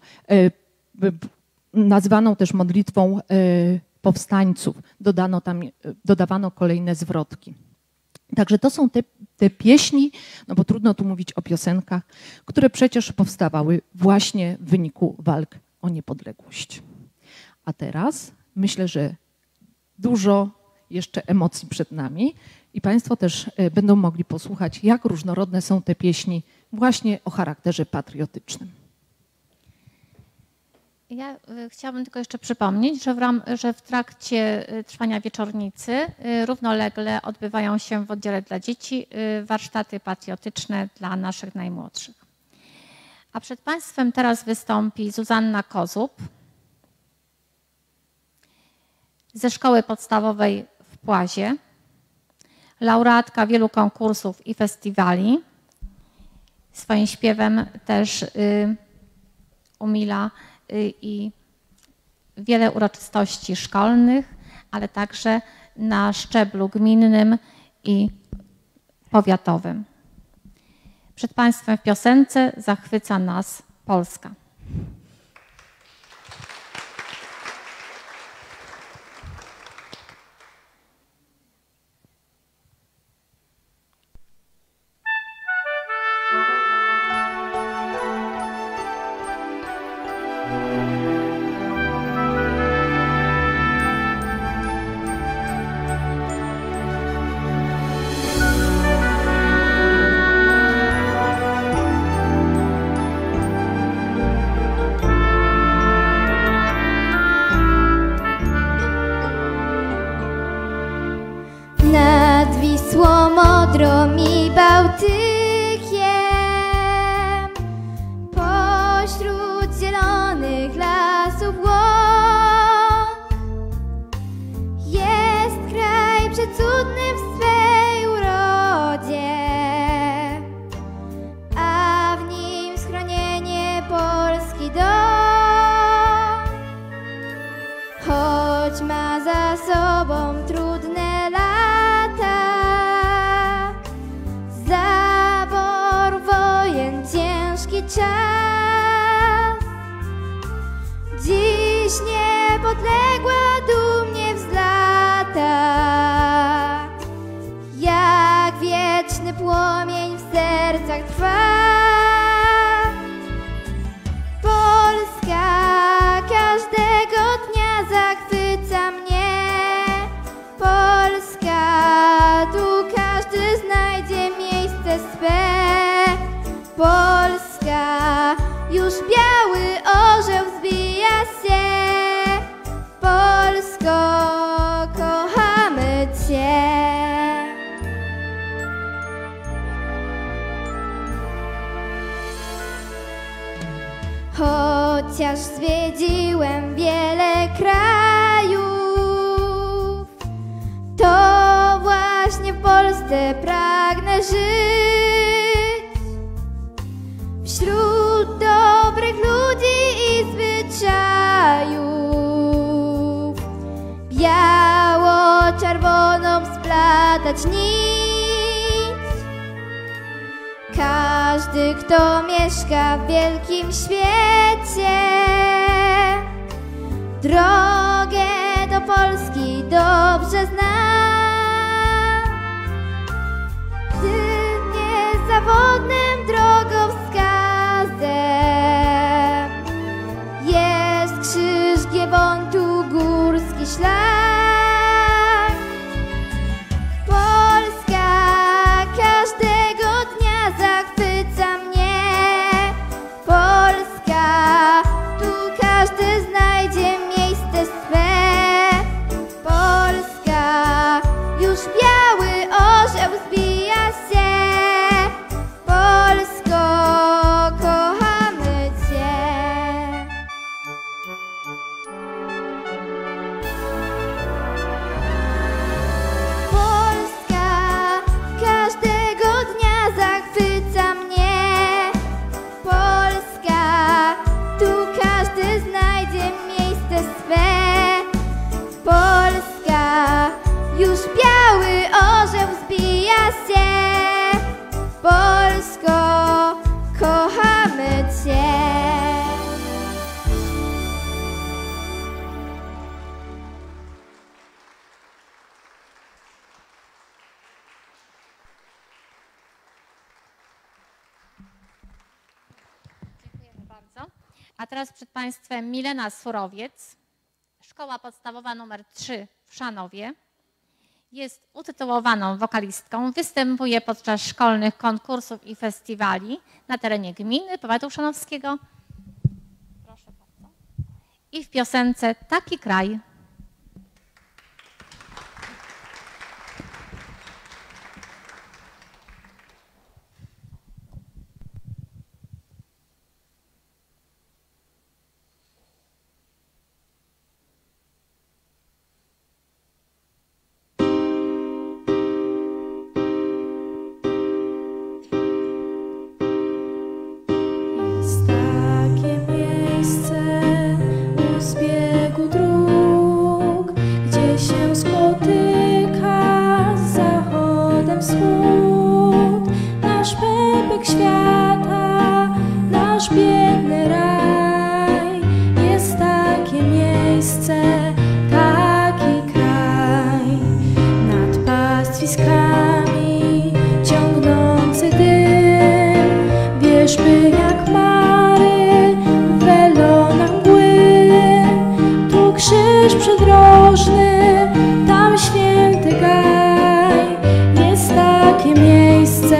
nazwaną też modlitwą powstańców. Dodawano kolejne zwrotki. Także to są te pieśni, no bo trudno tu mówić o piosenkach, które przecież powstawały właśnie w wyniku walk o niepodległość. A teraz myślę, że dużo jeszcze emocji przed nami i Państwo też będą mogli posłuchać, jak różnorodne są te pieśni właśnie o charakterze patriotycznym. Ja chciałabym tylko jeszcze przypomnieć, że w trakcie trwania wieczornicy równolegle odbywają się w oddziale dla dzieci warsztaty patriotyczne dla naszych najmłodszych. A przed Państwem teraz wystąpi Zuzanna Kozub ze Szkoły Podstawowej w Płazie, laureatka wielu konkursów i festiwali. Swoim śpiewem też umila i wiele uroczystości szkolnych, ale także na szczeblu gminnym i powiatowym. Przed Państwem w piosence Zachwyca nas Polska. Odrą i Bałtykiem, pośród zielonych lasów łąk, jest kraj przecudny w swej urodzie, a w nim schronienie polski dom. Choć ma za sobą trudne lata, zabor wojen, ciężki czas, dziś niepodległa dumnie wzlata, jak wieczny płomień w sercach trwa. Polska każdego dnia zachwyca mnie, Polska, tu każdy znajdzie miejsce swe. Polska, już biały orzeł wzbija się. Polsko, kochamy Cię. Chociaż zwiedziłem wiele krajów, to właśnie w Polsce pragnę żyć. Wśród dobrych ludzi i zwyczajów, biało-czerwoną splatać nić. Każdy, kto mieszka w wielkim świecie, drogę do Polski dobrze zna. Tym niezawodnym drogowskazem jest krzyż Giewontu, górski szlak. Polska każdego dnia zachwyca mnie. Polska, tu każdy znajdzie miejsce swe. Polska, już biały orzeł wzbija się. Polsko, kochamy Cię. Polska każdego dnia zachwyca mnie. Polska, tu każdy znajdzie miejsce A teraz przed Państwem Milena Surowiec, Szkoła Podstawowa nr 3 w Szanowie. Jest utytułowaną wokalistką, występuje podczas szkolnych konkursów i festiwali na terenie gminy, powiatu szanowskiego. Proszę bardzo. I w piosence Taki kraj. Jest takie miejsce u zbiegu dróg, gdzie się spotyka z zachodem wschód. Nasz pępek świata, nasz biedny raj. Jest takie miejsce, taki kraj. Nad pastwiskami ciągnący dym, wierzby jak mary, welona mgły. Tu krzyż przydrożny, tam święty gaj. Jest takie miejsce,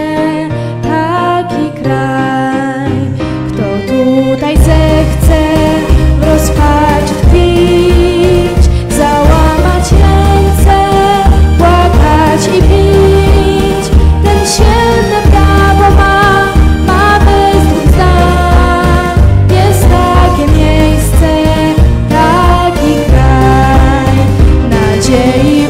taki kraj. Kto tutaj zechce w rozpaczy tkwić, załamać ręce, płakać i pić, ten święte prawo ma bez dwóch zdań. Jest takie miejsce, taki kraj. Nadziei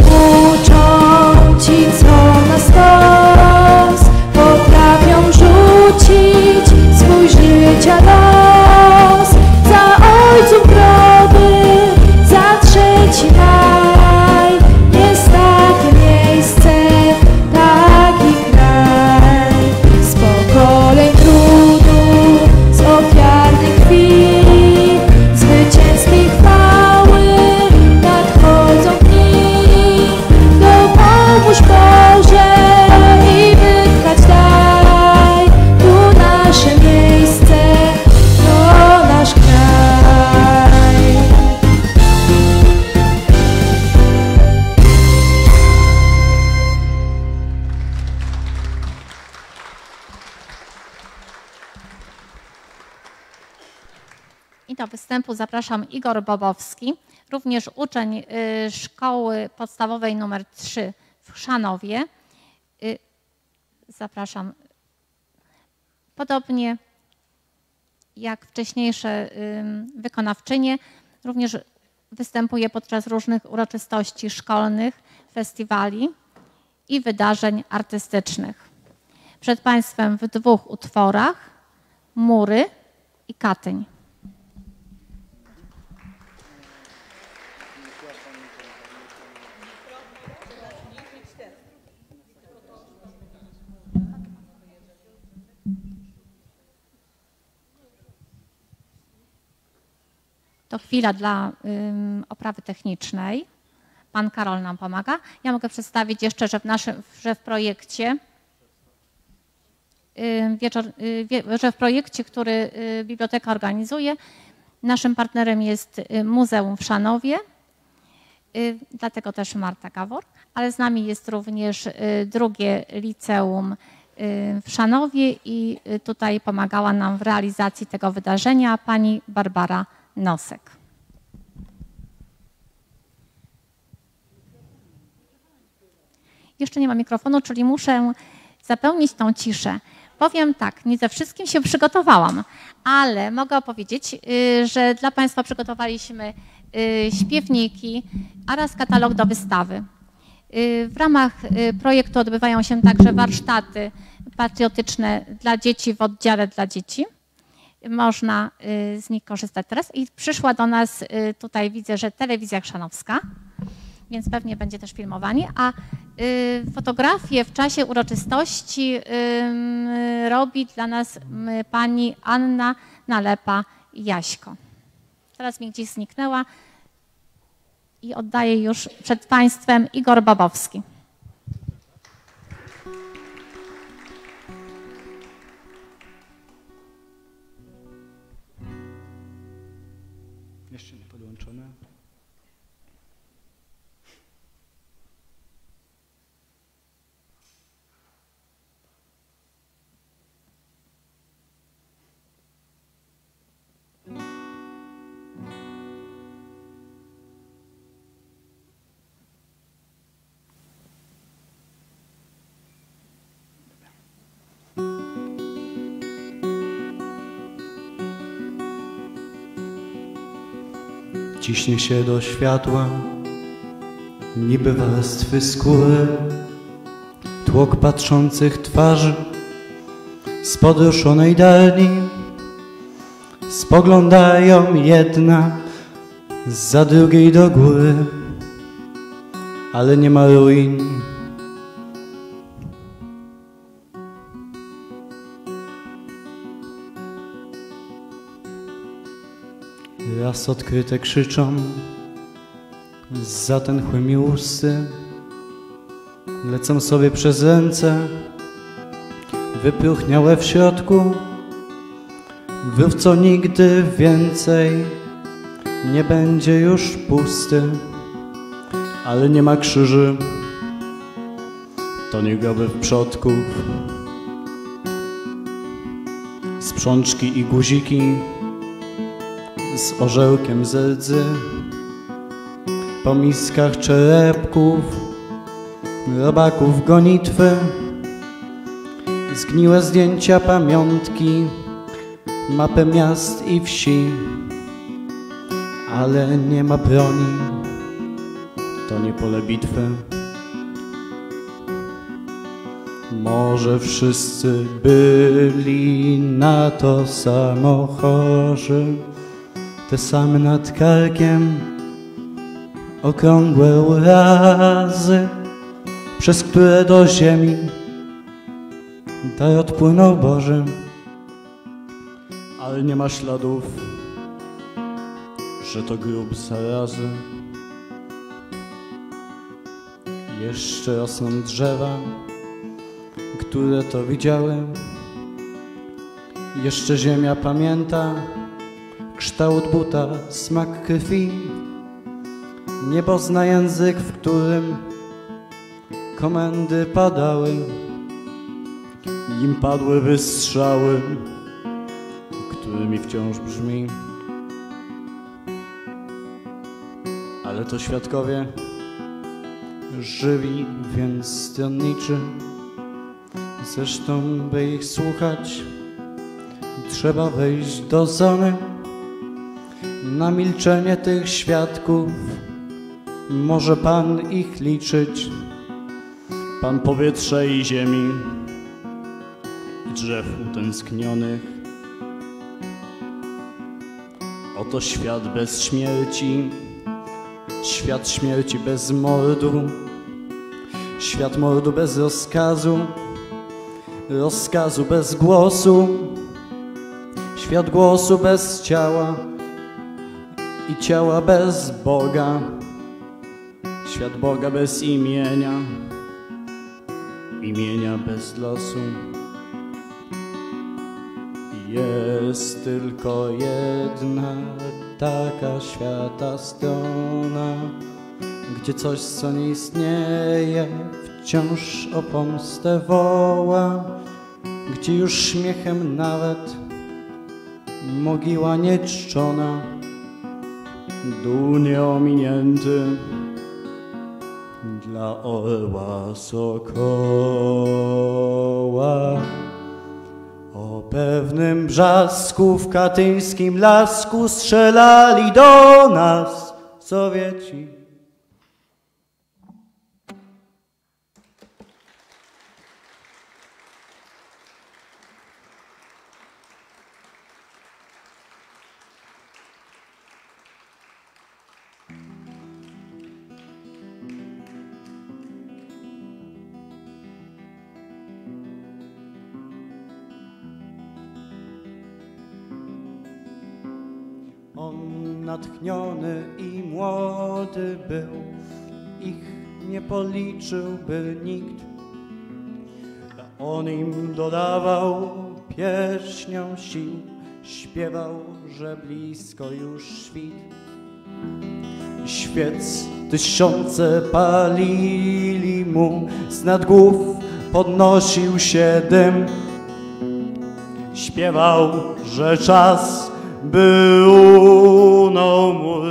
uczą ci, co na stos potrafią rzucić swój życia los. Za ojców groby, za 3 maj. Jest takie miejsce, taki kraj. Z pokoleń trudu, z ofiarnych chwil, zwycięskiej chwały nadchodzą dni. Dopomóż Boże i wytrwać daj. Tu nasze miejsce, to nasz kraj. I do występu zapraszam Igor Bobowski, również uczeń Szkoły Podstawowej nr 3 w Chrzanowie. Zapraszam. Podobnie jak wcześniejsze wykonawczynie, również występuje podczas różnych uroczystości szkolnych, festiwali i wydarzeń artystycznych. Przed Państwem w 2 utworach Mury i Katyń. To chwila dla oprawy technicznej. Pan Karol nam pomaga. Ja mogę przedstawić jeszcze, że w projekcie, który biblioteka organizuje, naszym partnerem jest Muzeum w Szanowie, dlatego też Marta Gawor, ale z nami jest również drugie liceum w Szanowie i tutaj pomagała nam w realizacji tego wydarzenia pani Barbara Nosek. Jeszcze nie ma mikrofonu, czyli muszę zapełnić tą ciszę. Powiem tak, nie ze wszystkim się przygotowałam, ale mogę opowiedzieć, że dla Państwa przygotowaliśmy śpiewniki oraz katalog do wystawy. W ramach projektu odbywają się także warsztaty patriotyczne dla dzieci w oddziale dla dzieci. Można z nich korzystać teraz. I przyszła do nas, tutaj widzę, że Telewizja Chrzanowska, więc pewnie będzie też filmowanie, a fotografię w czasie uroczystości robi dla nas pani Anna Nalepa-Jaśko. Teraz mi gdzieś zniknęła i oddaję już przed Państwem Igor Bobowski. Jeszcze nie podłączone. Ciśnie się do światła, niby warstwy skóry, tłok patrzących twarzy z podruszonej dalni. Spoglądają jedna za drugiej do góry, ale nie ma ruin. Raz odkryte krzyczą za tęchłymi łusy, lecą sobie przez ręce, wypróchniałe w środku. Wrów, co nigdy więcej nie będzie już pusty, ale nie ma krzyży, to nie groby przodków. Sprzączki i guziki z orzełkiem z rdzy, po miskach czerepków, robaków gonitwy, zgniłe zdjęcia, pamiątki, mapę miast i wsi, ale nie ma broni, to nie pole bitwy. Może wszyscy byli na to samo chorzy, te same nad karkiem okrągłe urazy, przez które do ziemi dar odpłynął Boży, ale nie ma śladów, że to grób zarazy. Jeszcze rosną drzewa, które to widziały. Jeszcze ziemia pamięta kształt buta, smak krwi. Niebo zna język, w którym komendy padały. Im padły wystrzały, którymi wciąż brzmi. Ale to świadkowie żywi, więc stronniczy. Zresztą, by ich słuchać, trzeba wejść do zony. Na milczenie tych świadków może Pan ich liczyć. Pan powietrza i ziemi, i drzew utęsknionych. Oto świat bez śmierci, świat śmierci bez mordu, świat mordu bez rozkazu, rozkazu bez głosu, świat głosu bez ciała i ciała bez Boga, świat Boga bez imienia, imienia bez losu. Jest tylko jedna taka świata strona, gdzie coś, co nie istnieje, wciąż o pomstę woła, gdzie już śmiechem nawet mogiła nieczczona, dół nieominięty dla orła sokoła. O pewnym brzasku w katyńskim lasku strzelali do nas Sowieci. On natchniony i młody był, ich nie policzyłby nikt. A on im dodawał pierśnią sił, śpiewał, że blisko już świt. świec tysiące palili mu, z nad głów podnosił się dym. Śpiewał, że czas by unął mur.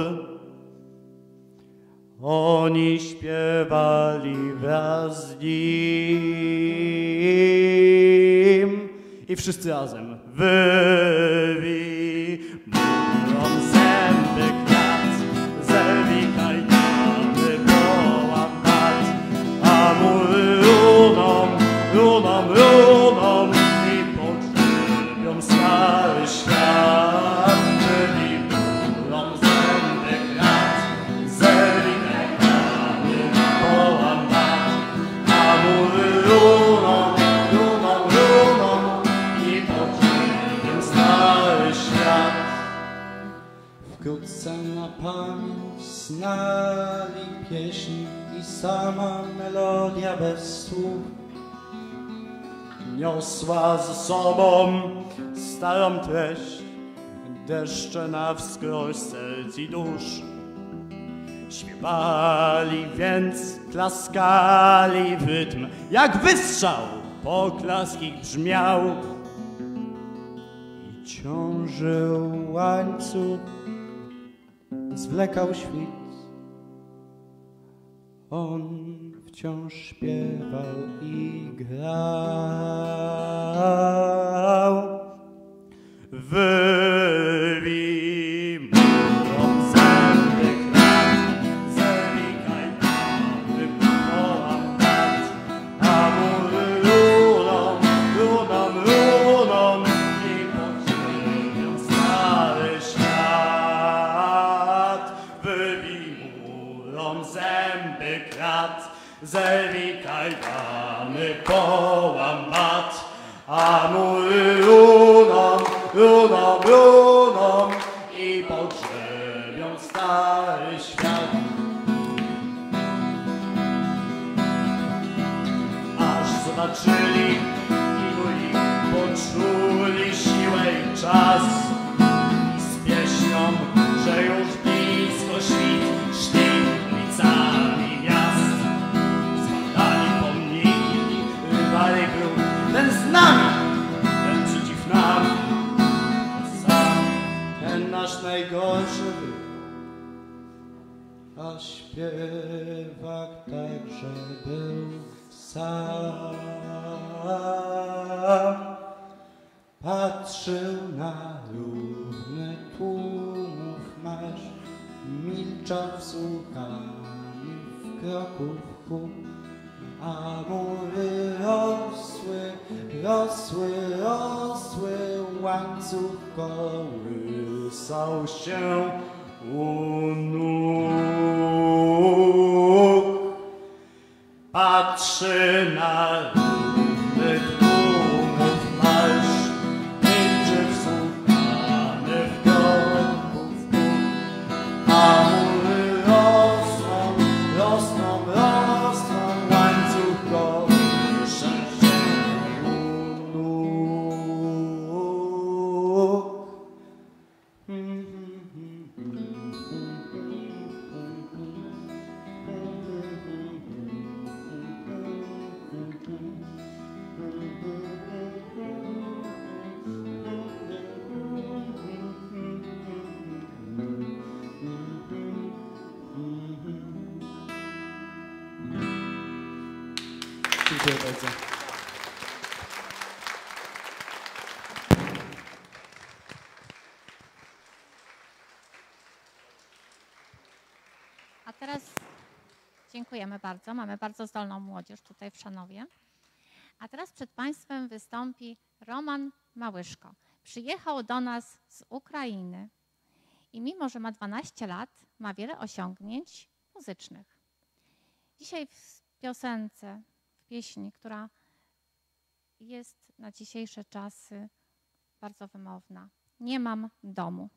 Oni śpiewali wraz z nim i wszyscy razem wywij murą zęby krat, zerwij kajtany, połam mat, a mury runą, runą, runą i pogrzebią stary świat. Wywij murą zęby krat, zerwij kajtany, połam mat, a mury runą, runą, runą i pogrzebią stary świat. Wkrótce na pamięć znali pieśni i sama melodia bez słów niosła ze sobą starą treść, deszcze na wskroś serc i dusz. Śpiewali więc, klaskali w rytm, jak wystrzał poklask ich brzmiał. I ciążył łańcuch, zwlekał świt, on wciąż śpiewał i grał. Wyrwij murą zęby krat, zerwij kajtany, połam mat, a mury runą, runą, runą i pogrzebią stary świat. Wyrwij murą zęby krat, zerwij kajtany, połam mat, a mury runą, runą, runą i pogrzebią stary świat. Aż zobaczyli i poczuli siłę i czas i z pieśnią, że już blisko świt, szli ulicami miast. Spadali pomniki, rywali był ten z nami, ten przeciw nam, sam ten nasz najgorszy był. A śpiewak także był sam. Patrzył na równy tłumów marsz, milczał wsłuchany w kroków chór. A mury rosły, rosły, rosły, łańcuch kołysał się u nóg. Patrzy na równy tłumów marsz, milczy wsłuchany w kroków chór. A mury rosną, rosną, rosną, łańcuch kołysze się u nóg. Dziękuję bardzo. A teraz dziękujemy bardzo. Mamy bardzo zdolną młodzież tutaj w Szanowie. A teraz przed Państwem wystąpi Roman Małyszko. Przyjechał do nas z Ukrainy i mimo, że ma 12 lat, ma wiele osiągnięć muzycznych. Dzisiaj w piosence, w pieśni, która jest na dzisiejsze czasy bardzo wymowna. Nie mam domu.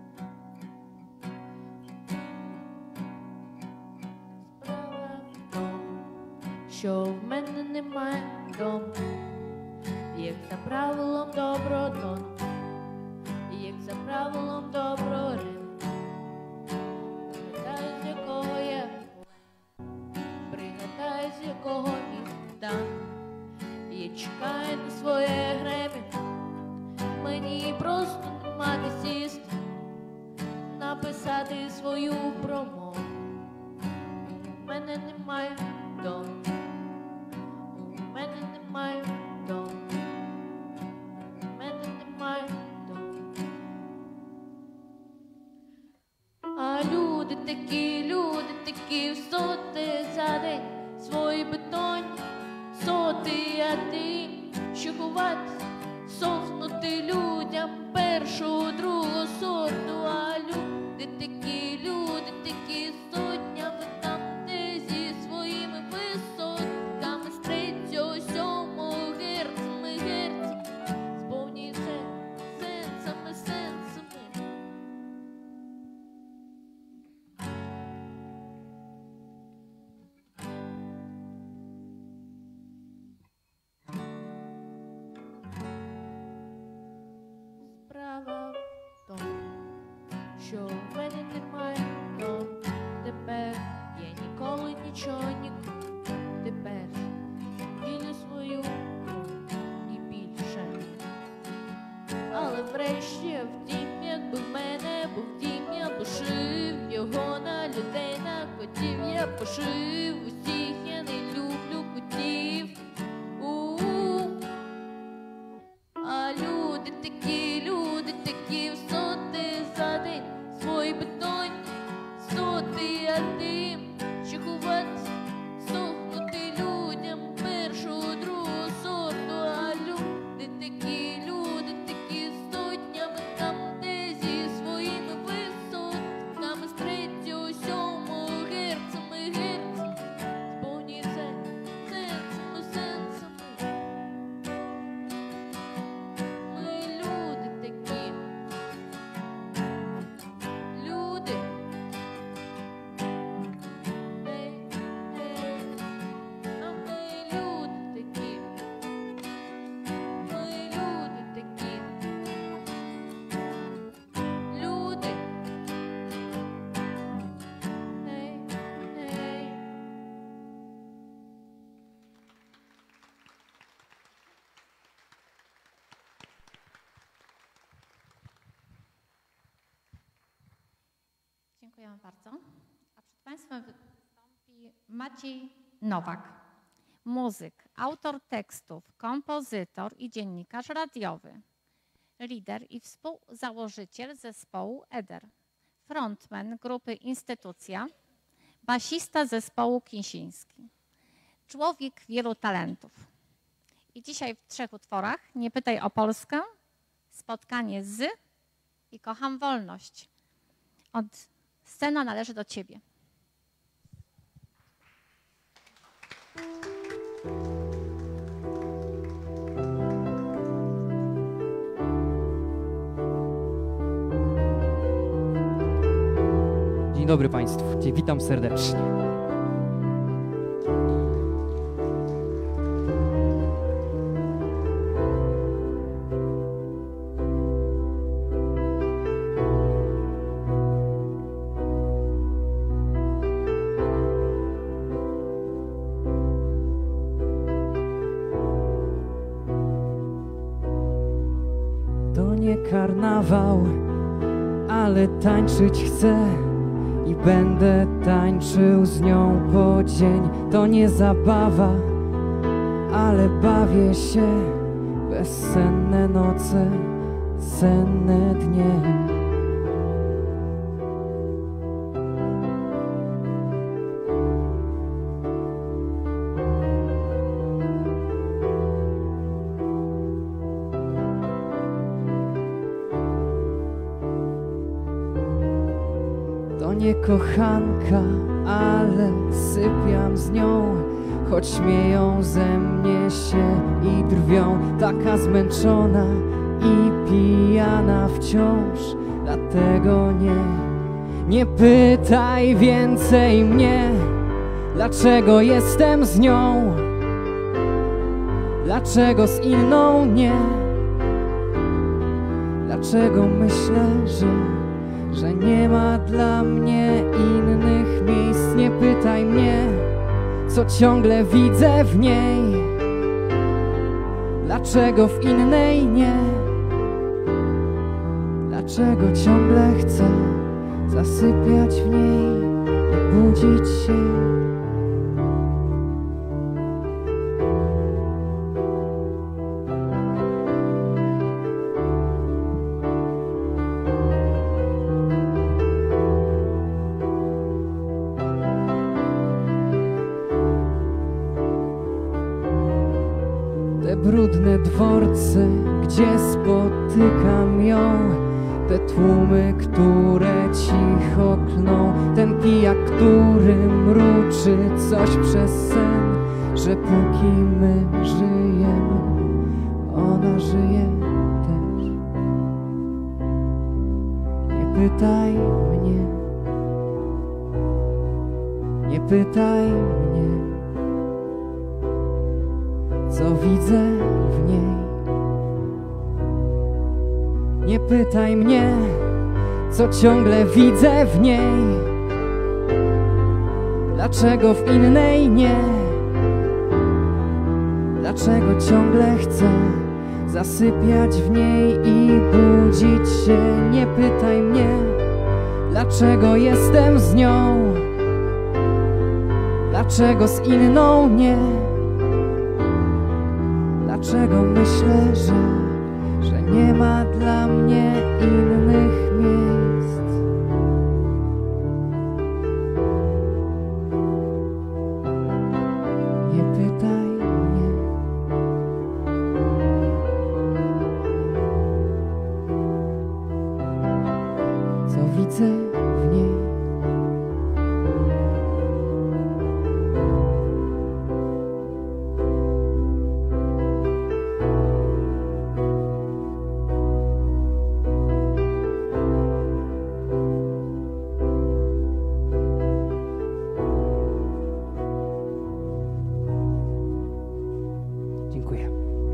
Sprawa w що в мене немає дому, як за правилом доброго тону, як за правилом доброго ритму. Пригадай, з якого я пригадай, з якого міста. Я чекаю на своє гремі, мені просто нема де сісти, написати свою промову. У мене немає дому, у мене немає дому, у мене немає дому. А люди такі в соти за день, свої бетонні соти, а ти, що ховати, сохнути людям першого, другого сорту. А люди такі сотнями там, де зі своїми висотками, з третього, сьомого герцами, сповні сенсами. Справа в тому, що в мене немає дому тепер, я ніколи нічого нікому тепер вілю свою і більше. Але врешті втім, якби в мене був дім, я пошив його на людей, на котів, я пошив усіх, я не люблю котів. А люди такі в соти за день, свої бетонні соти, а ти, що ховати, сохнути людям першого, другого сорту. А люди такі сотнями там, де зі своїми висотками, з третього, сьомого герцами, сповні сенсами. Dziękuję bardzo. A przed Państwem wystąpi Maciej Nowak, muzyk, autor tekstów, kompozytor i dziennikarz radiowy, lider i współzałożyciel zespołu Eder, frontman grupy Instytucja, basista zespołu Kisiński, człowiek wielu talentów. I dzisiaj w 3 utworach Nie pytaj o Polskę, Spotkanie z i Kocham wolność. Scena należy do Ciebie. Dzień dobry Państwu, witam serdecznie. To nie karnawał, ale tańczyć chcę i będę tańczył z nią po dzień. To nie zabawa, ale bawię się. Bezsenne noce, senne dnie. To nie kochanka, ale sypiam z nią, choć śmieją ze mnie się i drwią. Taka zmęczona i pijana wciąż, dlatego nie pytaj więcej mnie, Dlaczego jestem z nią? Dlaczego z inną nie? Dlaczego myślę, że nie ma dla mnie innych miejsc? Nie pytaj mnie, co ciągle widzę w niej. Dlaczego w innej nie? Dlaczego ciągle chcę zasypiać w niej i budzić się? Te brudne dworce, gdzie spotykam ją, te tłumy, które cicho klną, ten pijak, który mruczy coś przez sen, że póki my żyjemy, ona żyje też. Nie pytaj mnie, nie pytaj mnie, co widzę w niej. Nie pytaj mnie, co ciągle widzę w niej. Dlaczego w innej nie? Dlaczego ciągle chcę zasypiać w niej i budzić się? Nie pytaj mnie, dlaczego jestem z nią. Dlaczego z inną nie? Dlaczego myślę, że nie ma dla mnie innych miejsc? Nie pytaj mnie, co widzę w niej. Dziękuję.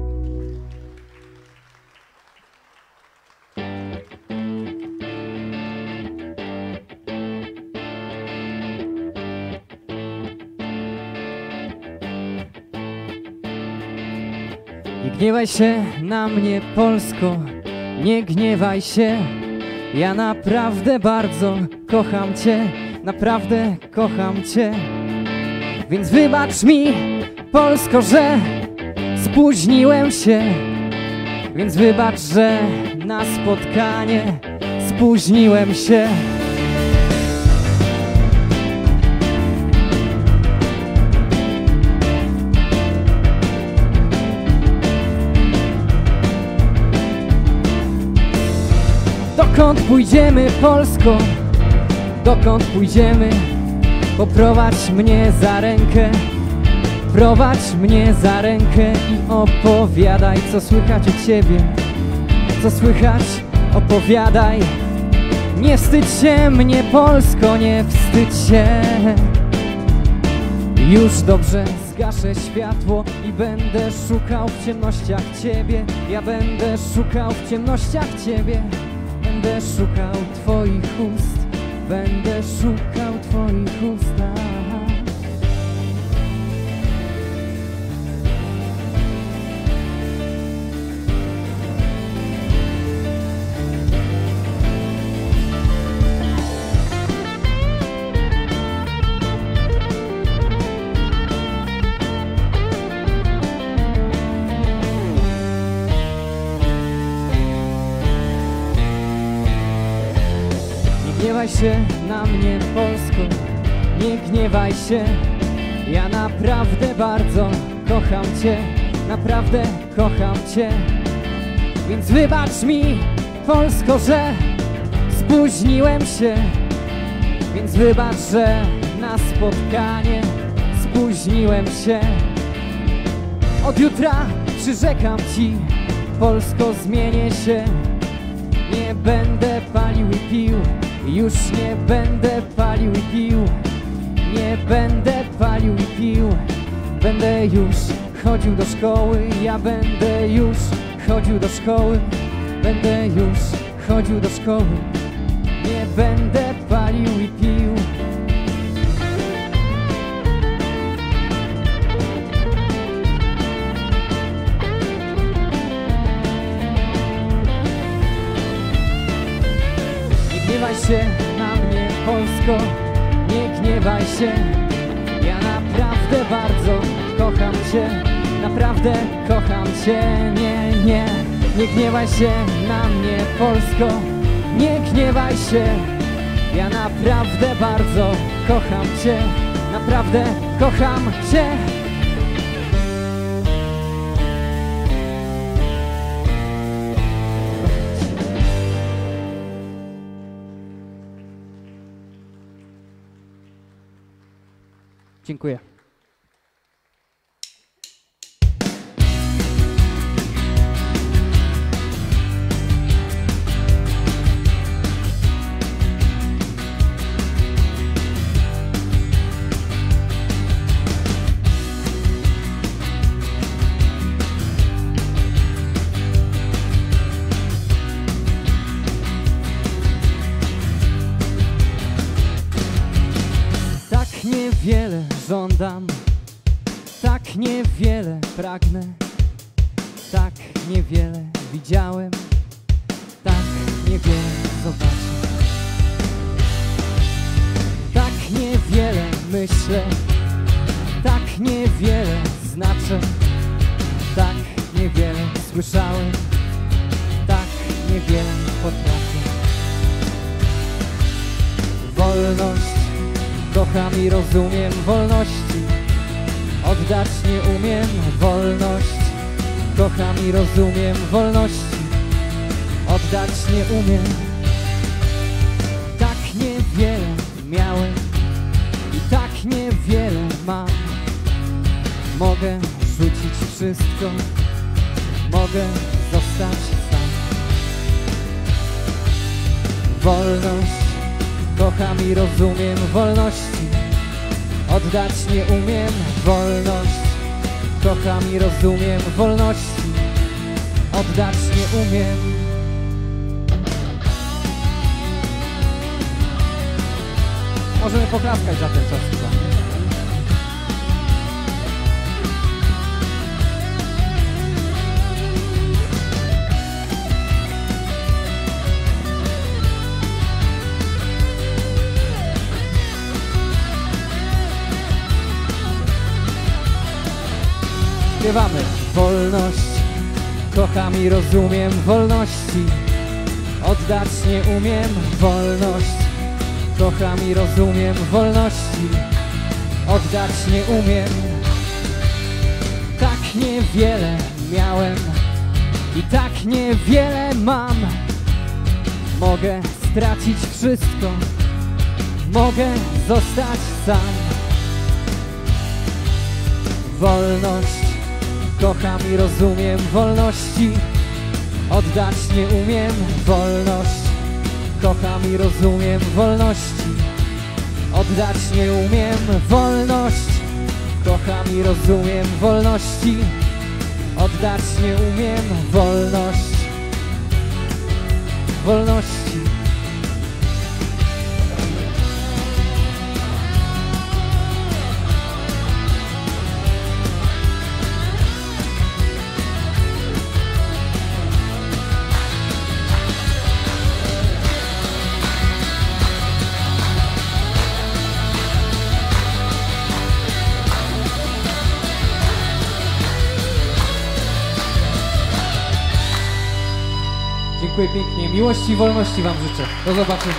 Nie gniewaj się na mnie, Polsko, nie gniewaj się. Ja naprawdę bardzo kocham Cię, naprawdę kocham Cię. Więc wybacz mi, Polsko, że spóźniłem się. Więc wybacz, że na spotkanie spóźniłem się. Dokąd pójdziemy, Polsko? Dokąd pójdziemy? Poprowadź mnie za rękę, prowadź mnie za rękę i opowiadaj, co słychać u Ciebie. Co słychać? Opowiadaj. Nie wstydź się mnie, Polsko, nie wstydź się. Już dobrze, zgaszę światło i będę szukał w ciemnościach Ciebie. Ja będę szukał w ciemnościach Ciebie. Będę szukał Twoich ust, będę szukał Twoich ust. Nie gniewaj się na mnie, Polsko, nie gniewaj się. Ja naprawdę bardzo kocham Cię, naprawdę kocham Cię. Więc wybacz mi, Polsko, że spóźniłem się. Więc wybacz, że na spotkanie spóźniłem się. Od jutra przyrzekam Ci, Polsko, zmienię się. Nie będę palił i pił, już nie będę palił i pił. Nie będę palił i pił. Będę już chodził do szkoły, ja będę już chodził do szkoły. Będę już chodził do szkoły, nie będę palił i pił. Nie gniewaj się na mnie, Polsko, nie gniewaj się. Ja naprawdę bardzo kocham Cię, naprawdę kocham Cię. Nie gniewaj się na mnie, Polsko, nie gniewaj się. Ja naprawdę bardzo kocham Cię, naprawdę kocham Cię. Dziękuję. Tak niewiele żądam, tak niewiele pragnę, tak niewiele widziałem, tak niewiele zobaczę. Tak niewiele myślę, tak niewiele znaczę, tak niewiele słyszałem, tak niewiele potrafię. Wolność kocham i rozumiem, wolności oddać nie umiem. Wolność kocham i rozumiem, wolności oddać nie umiem. Tak niewiele miałem i tak niewiele mam. Mogę rzucić wszystko, mogę zostać sam. Wolność kocham i rozumiem, wolności oddać nie umiem. Wolność kocham i rozumiem, wolności oddać nie umiem. Możemy poklaskać za ten czas chyba. Śpiewamy. Wolność kocham i rozumiem, wolności oddać nie umiem. Wolność kocham i rozumiem, wolności oddać nie umiem. Tak niewiele miałem i tak niewiele mam. Mogę stracić wszystko, mogę zostać sam. Wolność kocham i rozumiem, wolności oddać nie umiem. Wolność kocham i rozumiem, wolności oddać nie umiem. Wolność kocham i rozumiem, wolności oddać nie umiem. Wolność, wolności. Dziękuję pięknie. Miłości i wolności Wam życzę. Do zobaczenia.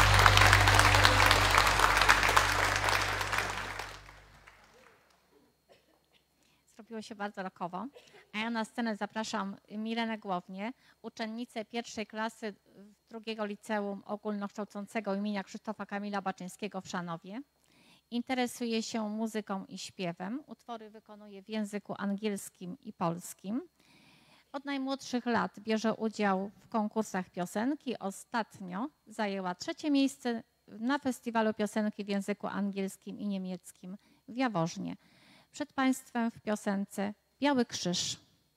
Zrobiło się bardzo rokowo, a ja na scenę zapraszam Milenę Głownię, uczennicę pierwszej klasy drugiego liceum ogólnokształcącego imienia Krzysztofa Kamila Baczyńskiego w Szanowie. Interesuje się muzyką i śpiewem. Utwory wykonuje w języku angielskim i polskim. Od najmłodszych lat bierze udział w konkursach piosenki. Ostatnio zajęła 3. miejsce na festiwalu piosenki w języku angielskim i niemieckim w Jaworznie. Przed Państwem w piosence Biały Krzyż.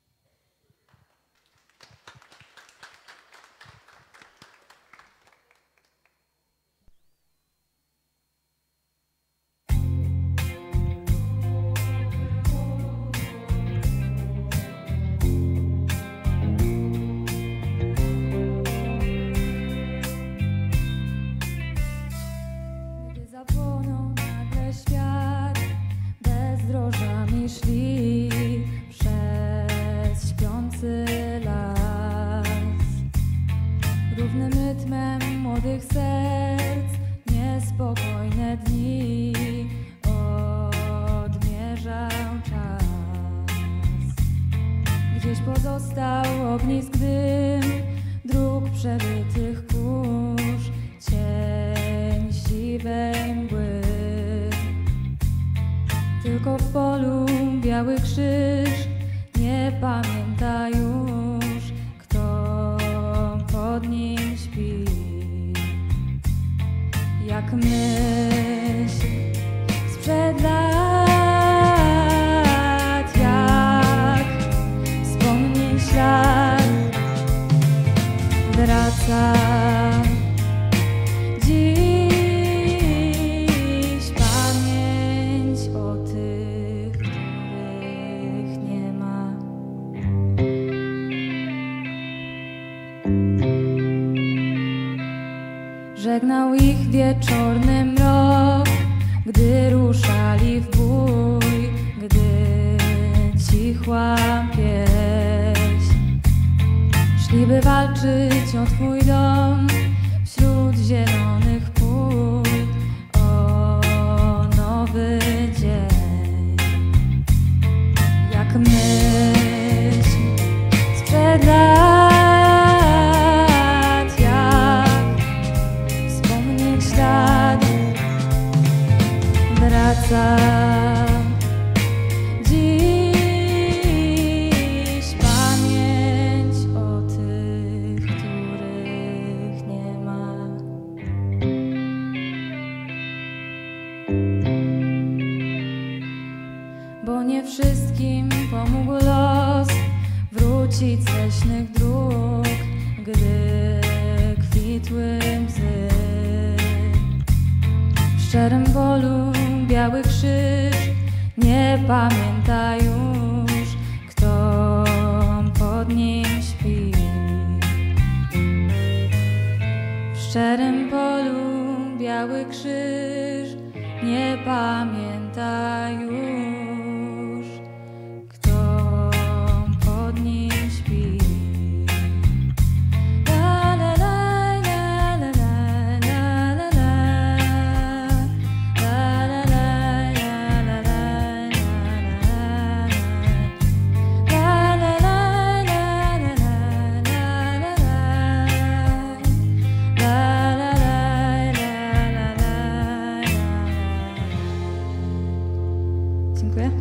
Zapłonął nagle świat, bezdrożami szli przez śpiący las. Równym rytmem młodych serc niespokojne dni odmierzał czas. Gdzieś pozostał ognisk dym dróg przebytych kurz, cień siwej mgły. Tylko w polu Biały Krzyż nie pamięta już, kto pod nim śpi. Jak myśl sprzed lat, jak wspomnień ślad wraca. Dziś pamięć o tych, których nie ma. Żegnał ich wieczorny mrok, gdy ruszali w bój, gdy cichła pieśń. Szliby walczyć o twój dom wśród zielonych pól, o nowy dzień. Jak myśl sprzed lat, jak wspomnień ślad wraca. Dziś pamięć o tych, których nie ma. Bo nie wszystkim pomógł los wrócić z leśnych dróg, gdy kwitły łzy. W szczerym bolu Biały Krzyż nie pamięta już, kto pod nim śpi. W szczerym polu Biały Krzyż nie pamięta już, kto pod nim śpi. La la la la la la la la. La la la la la la la. La la la la la la la la. La la la la la la. Dziękuję.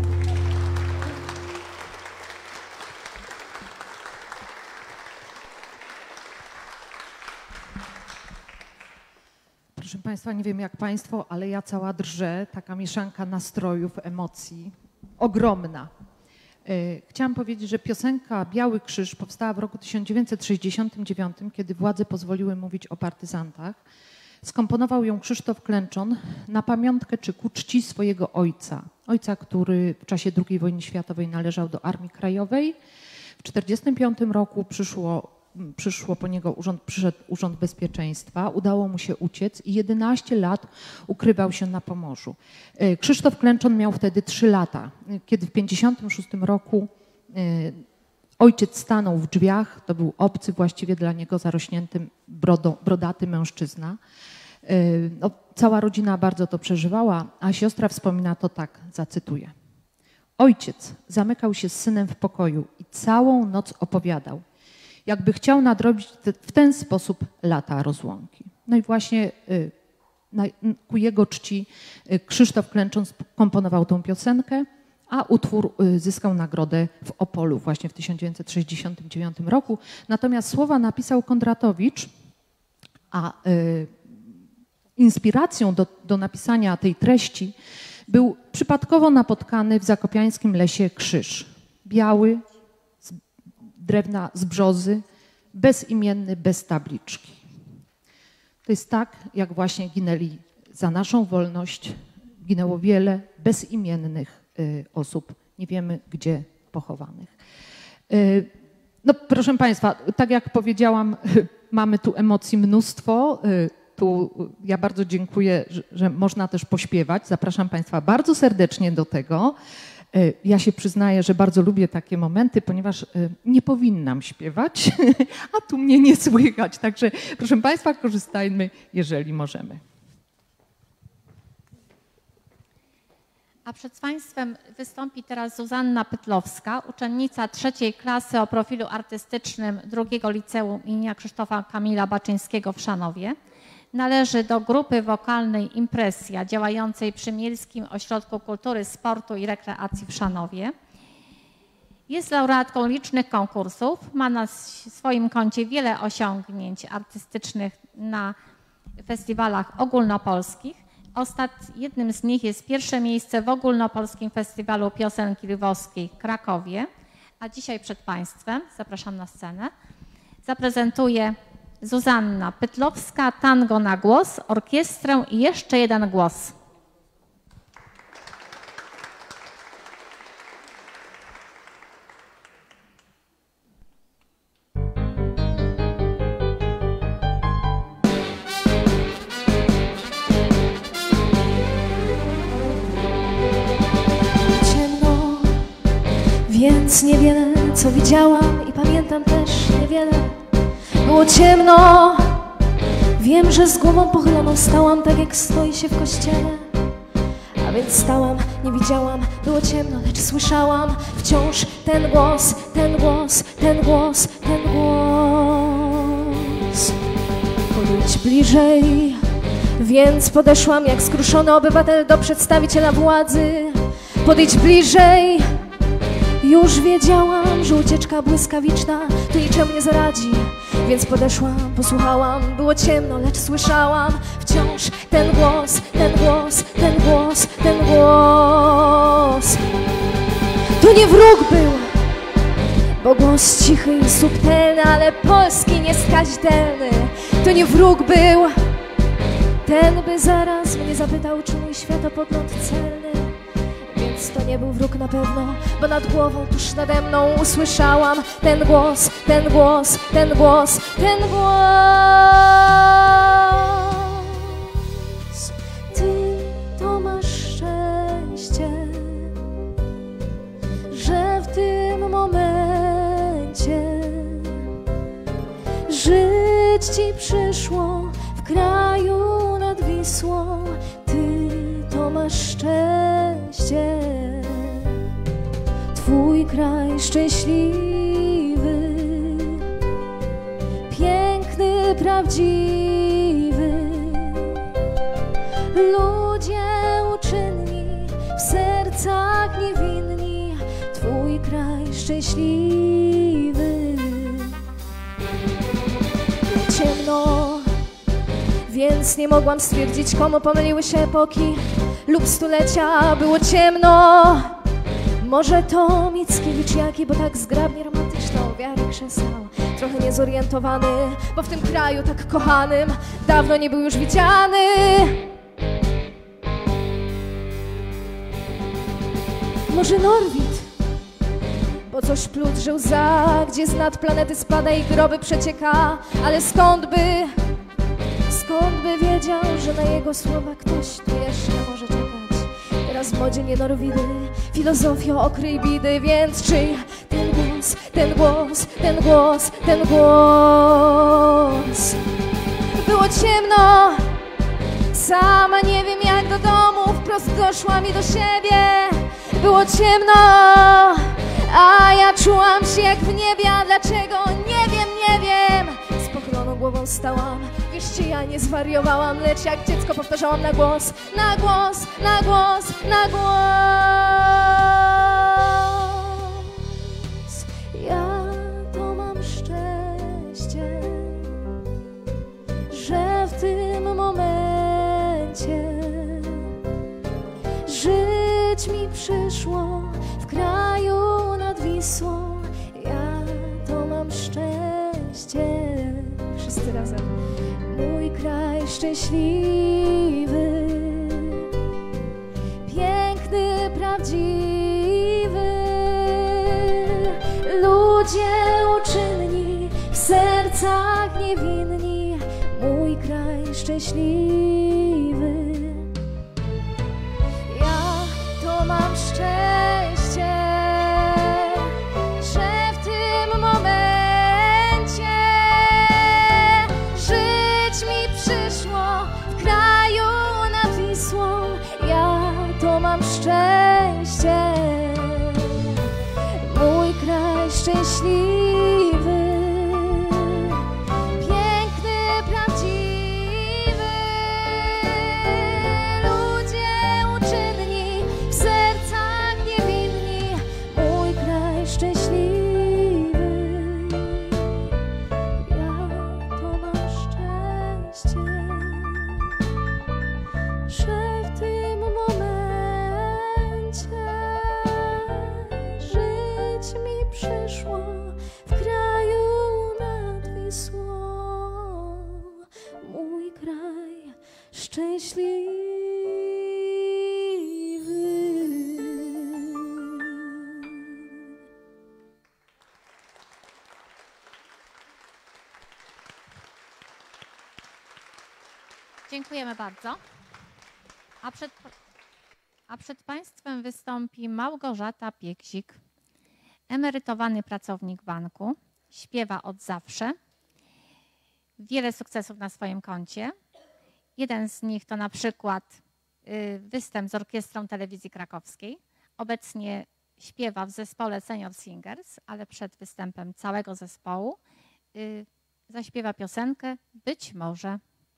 Proszę Państwa, nie wiem jak Państwo, ale ja cała drżę, taka mieszanka nastrojów, emocji, ogromna. Chciałam powiedzieć, że piosenka Biały Krzyż powstała w roku 1969, kiedy władze pozwoliły mówić o partyzantach. Skomponował ją Krzysztof Klęczon na pamiątkę czy ku czci swojego ojca. Ojca, który w czasie II wojny światowej należał do Armii Krajowej. W 1945 roku przyszedł Urząd Bezpieczeństwa, udało mu się uciec i 11 lat ukrywał się na Pomorzu. Krzysztof Klęczon miał wtedy 3 lata, kiedy w 1956 roku ojciec stanął w drzwiach, to był obcy właściwie dla niego zarośnięty brodaty mężczyzna. No, cała rodzina bardzo to przeżywała, a siostra wspomina to tak, zacytuję. Ojciec zamykał się z synem w pokoju i całą noc opowiadał, jakby chciał nadrobić w ten sposób lata rozłąki. No i właśnie ku jego czci Krzysztof Klęczon komponował tą piosenkę, a utwór zyskał nagrodę w Opolu właśnie w 1969 roku. Natomiast słowa napisał Kondratowicz, a inspiracją do napisania tej treści był przypadkowo napotkany w zakopiańskim lesie krzyż. Biały, z drewna, z brzozy, bezimienny, bez tabliczki. To jest tak, jak właśnie ginęli za naszą wolność. Ginęło wiele bezimiennych osób. Nie wiemy, gdzie pochowanych. No, proszę Państwa, tak jak powiedziałam, mamy tu emocji mnóstwo. Tu ja bardzo dziękuję, że można też pośpiewać. Zapraszam Państwa bardzo serdecznie do tego. Ja się przyznaję, że bardzo lubię takie momenty, ponieważ nie powinnam śpiewać, a tu mnie nie słychać. Także proszę Państwa, korzystajmy, jeżeli możemy. A przed Państwem wystąpi teraz Zuzanna Pytlowska, uczennica 3. klasy o profilu artystycznym II Liceum im. Krzysztofa Kamila Baczyńskiego w Szanowie. Należy do grupy wokalnej Impresja działającej przy Miejskim Ośrodku Kultury, Sportu i Rekreacji w Szanowie. Jest laureatką licznych konkursów, ma na swoim koncie wiele osiągnięć artystycznych na festiwalach ogólnopolskich. Jednym z nich jest pierwsze miejsce w ogólnopolskim festiwalu piosenki lwowskiej w Krakowie. A dzisiaj przed Państwem, zapraszam na scenę, zaprezentuję Zuzanna Pytlowska, tango na głos, orkiestrę i jeszcze jeden głos. Ciemno, więc niewiele co widziałam i pamiętam też niewiele. Było ciemno, wiem, że z głową pochyloną stałam, tak jak stoi się w kościele. A więc stałam, nie widziałam, było ciemno, lecz słyszałam wciąż ten głos, ten głos, ten głos, ten głos. Podejdź bliżej, więc podeszłam jak skruszony obywatel do przedstawiciela władzy. Podejdź bliżej, już wiedziałam, że ucieczka błyskawiczna tu niczemu nie zaradzi. Więc podeszłam, posłuchałam, było ciemno, lecz słyszałam wciąż ten głos, ten głos, ten głos, ten głos. To nie wróg był, bo głos cichy i subtelny, ale polski nieskazitelny. To nie wróg był, ten by zaraz mnie zapytał, czy mój światopogląd celny. Więc to nie był wróg na pewno, bo nad głową tuż nade mną usłyszałam ten głos, ten głos, ten głos, ten głos. Ty to masz szczęście, że w tym momencie żyć ci przyszło w kraju nad Wisłą. Ty to masz szczęście, twój kraj szczęśliwy, piękny, prawdziwy. Ludzie uczynni, w sercach niewinni, twój kraj szczęśliwy. Ciemno, więc nie mogłam stwierdzić, komu pomyliły się epoki lub stulecia. Było ciemno, może to Mickiewicz jaki, bo tak zgrabnie romantyczną wiarę krzesał. Trochę niezorientowany, bo w tym kraju tak kochanym dawno nie był już widziany. Może Norwid, bo coś plód, że łza, gdzie z nad planety spada i groby przecieka. Ale skąd by wiedział, że na jego słowa ktoś tu jeszcze może czekać? Teraz w modzie nie Norwidy, filozofio okryj bidy. Więc czyj ten głos, ten głos, ten głos, ten głos? Było ciemno, sama nie wiem jak do domu wprost doszła mi do siebie. Było ciemno, a ja czułam się jak w niebie. A dlaczego? Nie wiem, nie wiem. Z pochyloną głową stałam, wierzcie, ja nie zwariowałam, lecz jak dziecko powtarzałam na głos, na głos, na głos, na głos. Ja to mam szczęście, że w tym momencie żyję szczęśliwy, piękny, prawdziwy. Ludzie uczynni, w sercach niewinni, mój kraj szczęśliwy. Ja to mam szczęście, że w tym momencie żyć mi przyszło w kraju nad Wisłą. Ja to mam szczęście, mój kraj szczęśliwy, piękny, prawdziwy. Ludzie uczynni, w sercach niewinni, mój kraj szczęśliwy. Ja to mam szczęście, że w tym momencie żyć mi przyszło w kraju nad Wisłą, mój kraj szczęśliwy. Dziękujemy bardzo. A przed Państwem wystąpi Małgorzata Pieksik, emerytowany pracownik banku, śpiewa od zawsze, wiele sukcesów na swoim koncie. Jeden z nich to na przykład występ z orkiestrą Telewizji Krakowskiej. Obecnie śpiewa w zespole Senior Singers, ale przed występem całego zespołu zaśpiewa piosenkę Być może.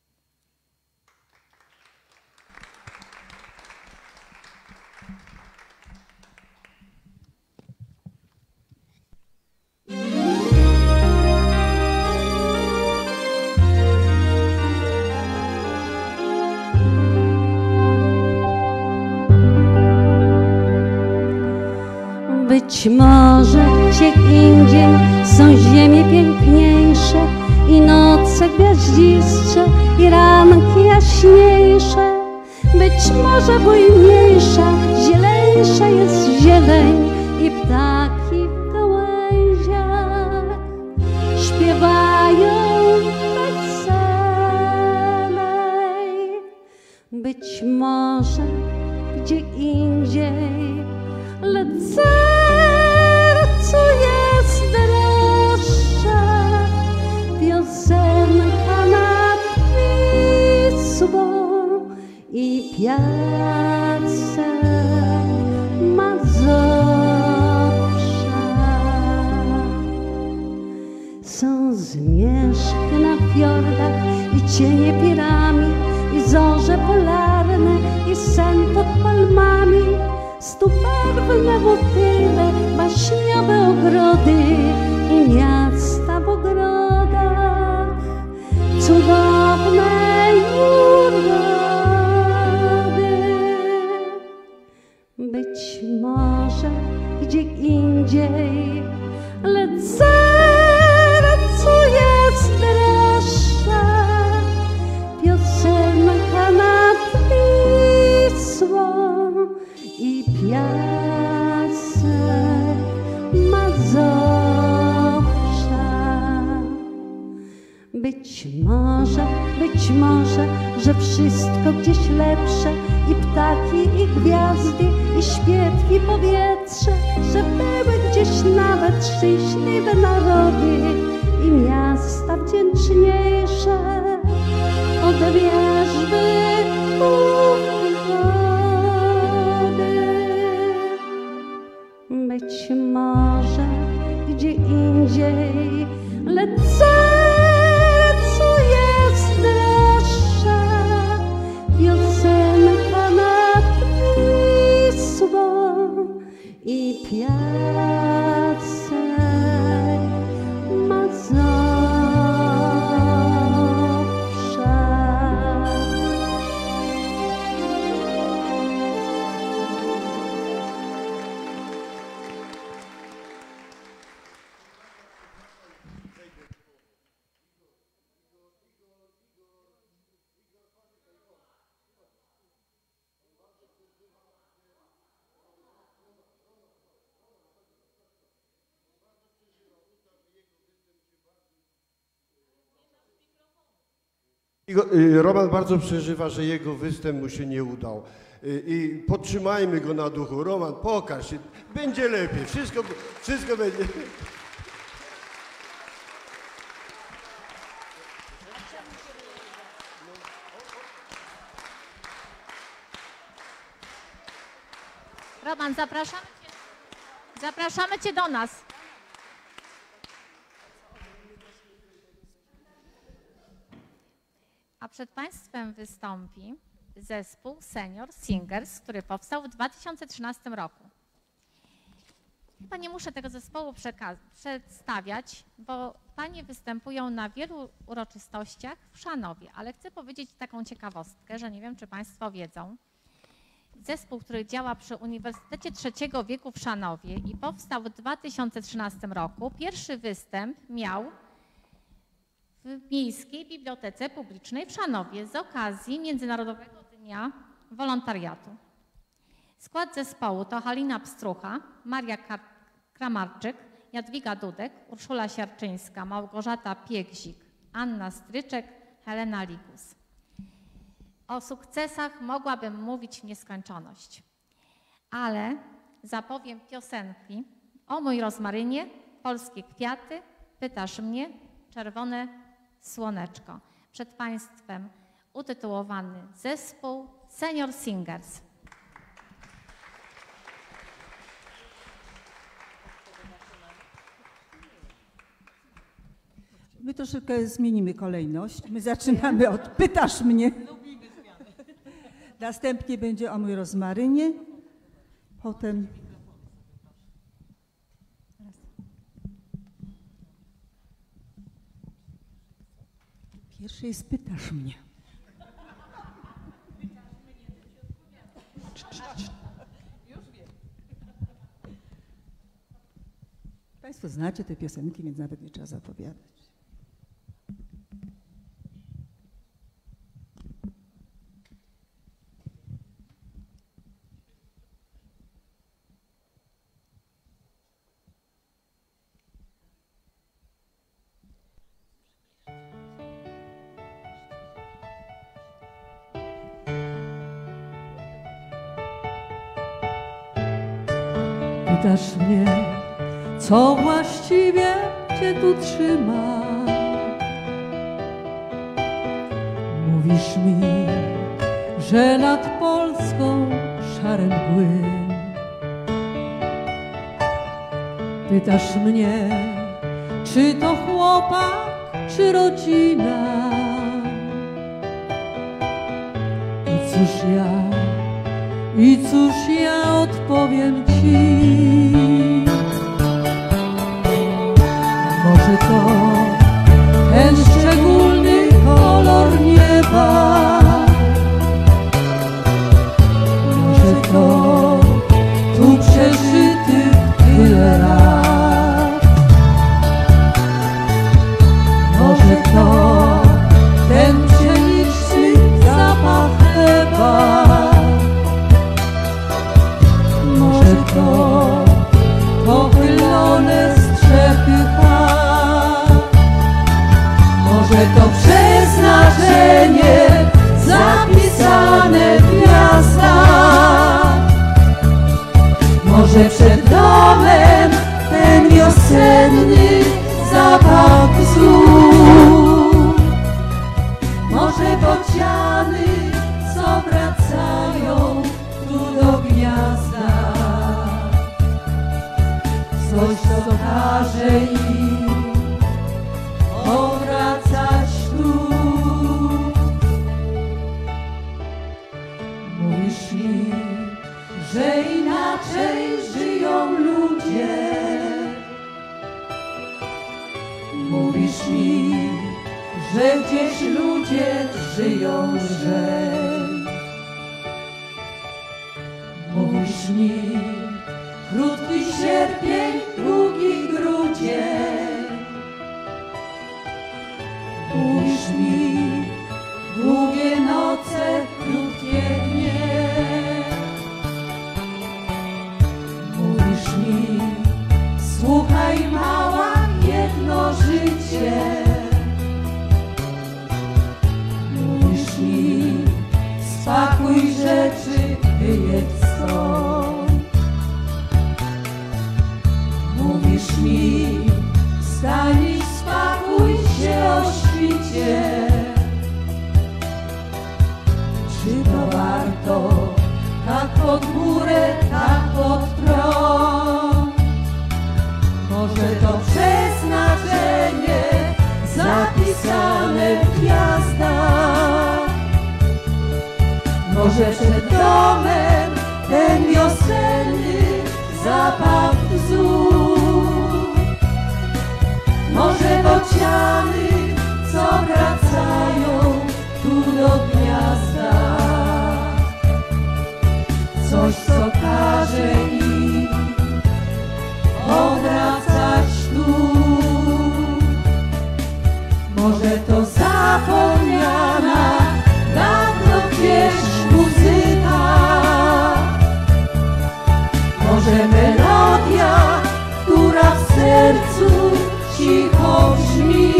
Być może gdzie indziej są ziemie piękniejsze i noce gwiaździstsze i ranki jaśniejsze. Być może bujniejsza, zieleńsza jest zieleń i ptaki w gałęziach śpiewają weselej. Być może gdzie indziej, lecz sercu jest droższa piosenka nad Wisłą i piasek Mazowsza. Są zmierzchy na fiordach i cienie piramid i zorze polarne i sen pod palmami. Stubarwne motyle, baśniowe ogrody i miasta w ogrodach, cudowne urody. Być może gdzie indziej, lecz sercu jest droższa piosenka nad Wisłą i piasek Mazowsza. Być może, że wszystko gdzieś lepsze i ptaki, i gwiazdy, i śpiew, i powietrze, że były gdzieś nawet szczęśliwe narody i miasta wdzięczniejsze od wierzby być może gdzie indziej, lecz sercu jest droższa piosenka nad Wisłą i piasek Mazowsza. Roman bardzo przeżywa, że jego występ mu się nie udał. I podtrzymajmy go na duchu. Roman, pokaż się, będzie lepiej, wszystko będzie. Roman, zapraszamy Cię do nas. A przed Państwem wystąpi zespół Senior Singers, który powstał w 2013 roku. Chyba nie muszę tego zespołu przedstawiać, bo panie występują na wielu uroczystościach w Szanowie, ale chcę powiedzieć taką ciekawostkę, że nie wiem, czy Państwo wiedzą. Zespół, który działa przy Uniwersytecie Trzeciego Wieku w Szanowie i powstał w 2013 roku, pierwszy występ miał w Miejskiej Bibliotece Publicznej w Szanowie z okazji Międzynarodowego Dnia Wolontariatu. Skład zespołu to Halina Pstrucha, Maria Kramarczyk, Jadwiga Dudek, Urszula Siarczyńska, Małgorzata Piegzik, Anna Stryczek, Helena Ligus. O sukcesach mogłabym mówić w nieskończoność, ale zapowiem piosenki O mój rozmarynie, Polskie kwiaty, Pytasz mnie, Czerwone słoneczko. Przed Państwem utytułowany zespół Senior Singers. My troszeczkę zmienimy kolejność. My zaczynamy od Pytasz mnie. Następnie będzie O mój rozmarynie. Potem... Pierwszy jest Pytasz mnie. Państwo znacie te piosenki, więc nawet nie trzeba zapowiadać. Pytasz mnie, co właściwie cię tu trzyma. Mówisz mi, że nad Polską szare mgły. Pytasz mnie, czy to chłopak, czy rodzina. I cóż ja odpowiem ci? Może to ten szczególny kolor nieba, może to tu przeżytych tyle lat, może to ten pszeniczny zapach chleba, może to pochylone strzechy chat, może to przeznaczenie zapisane w gwiazdach, może przed domem ten wiosenny zapach bzów, może bociany, co wracają tu do gniazda, coś co każe im powracać tu. Mówisz mi, że inaczej żyją ludzie. Mówisz mi, że gdzieś ludzie żyją lżej. Mówisz mi, krótki sierpień, długi grudzień. Mówisz mi, długie noce, krótkie dnie. Mówisz mi, słuchaj mała, jedno życie. przyjedź stąd. Mówisz mi, wstań i spakuj się o świcie. Czy to warto, tak pod górę, tak pod prąd? Może to przeznaczenie zapisane w gwiazdach. Może przed domem ten wiosenny zapach bzu. Może bociany, co wracają tu do gniazda. Coś, co każe im powracać tu. Może to zapomniana dawno pieśń muzyka. Może melodia, która w sercu cicho brzmi.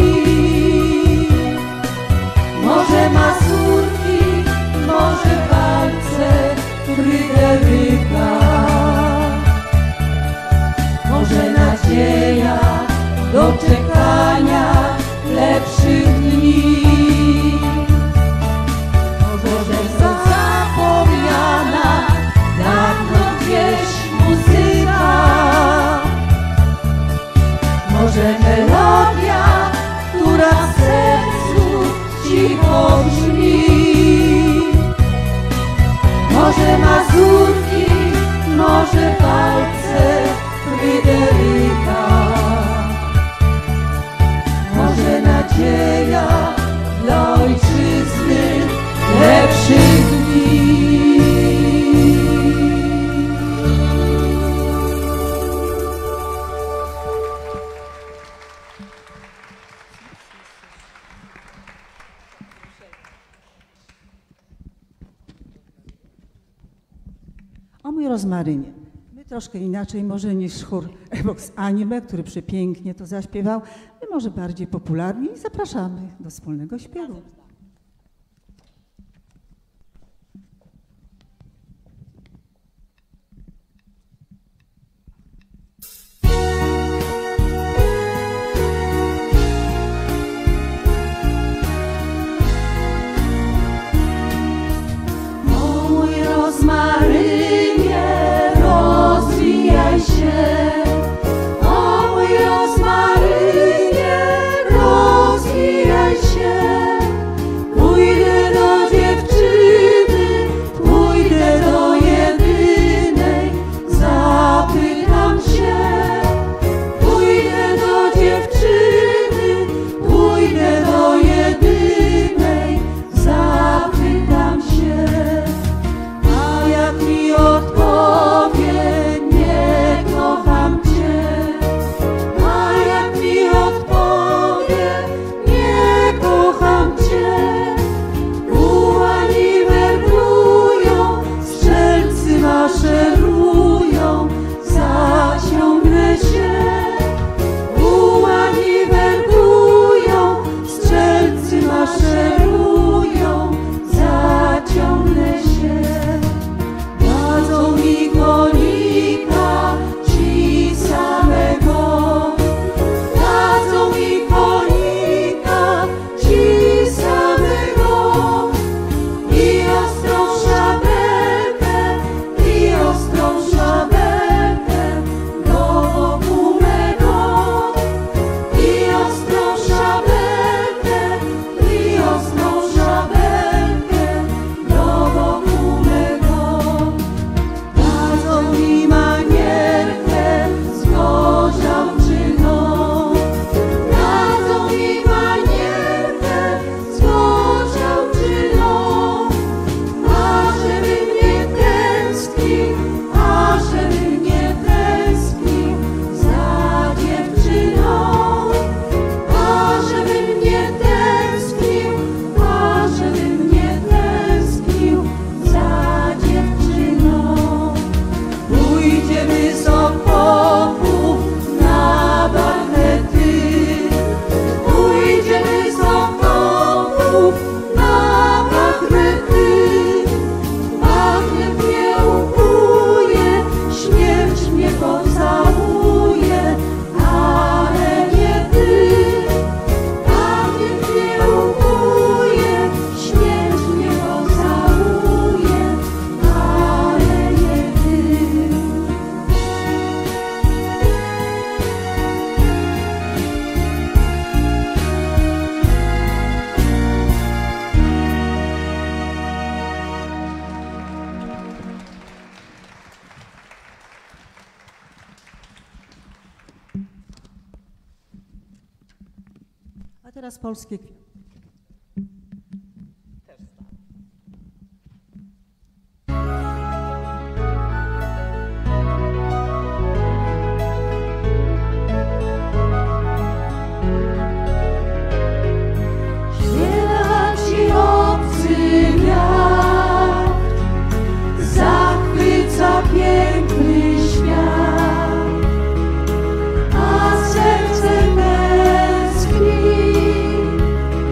Może mazurki, może walce Fryderyka. Może nadzieja do czekania lepszych dni. Może zapomniana dawno pieśń muzyka. Może melodia, która w sercu cicho brzmi. Może mazurki, może walce Fryderyka. Może nadzieja dla ojczyzny lepszych dni. O mój rozmarynie. My troszkę inaczej może niż chór Evox Anime, który przepięknie to zaśpiewał. My może bardziej popularnie i zapraszamy do wspólnego śpiewu. O mój rozmarynie, rozwijaj się. O mój rozmarynie, rozwijaj się. teraz polskie kwiaty. Śpiewa ci obcy wiatr, zachwyca piękny świat, a serce tęskni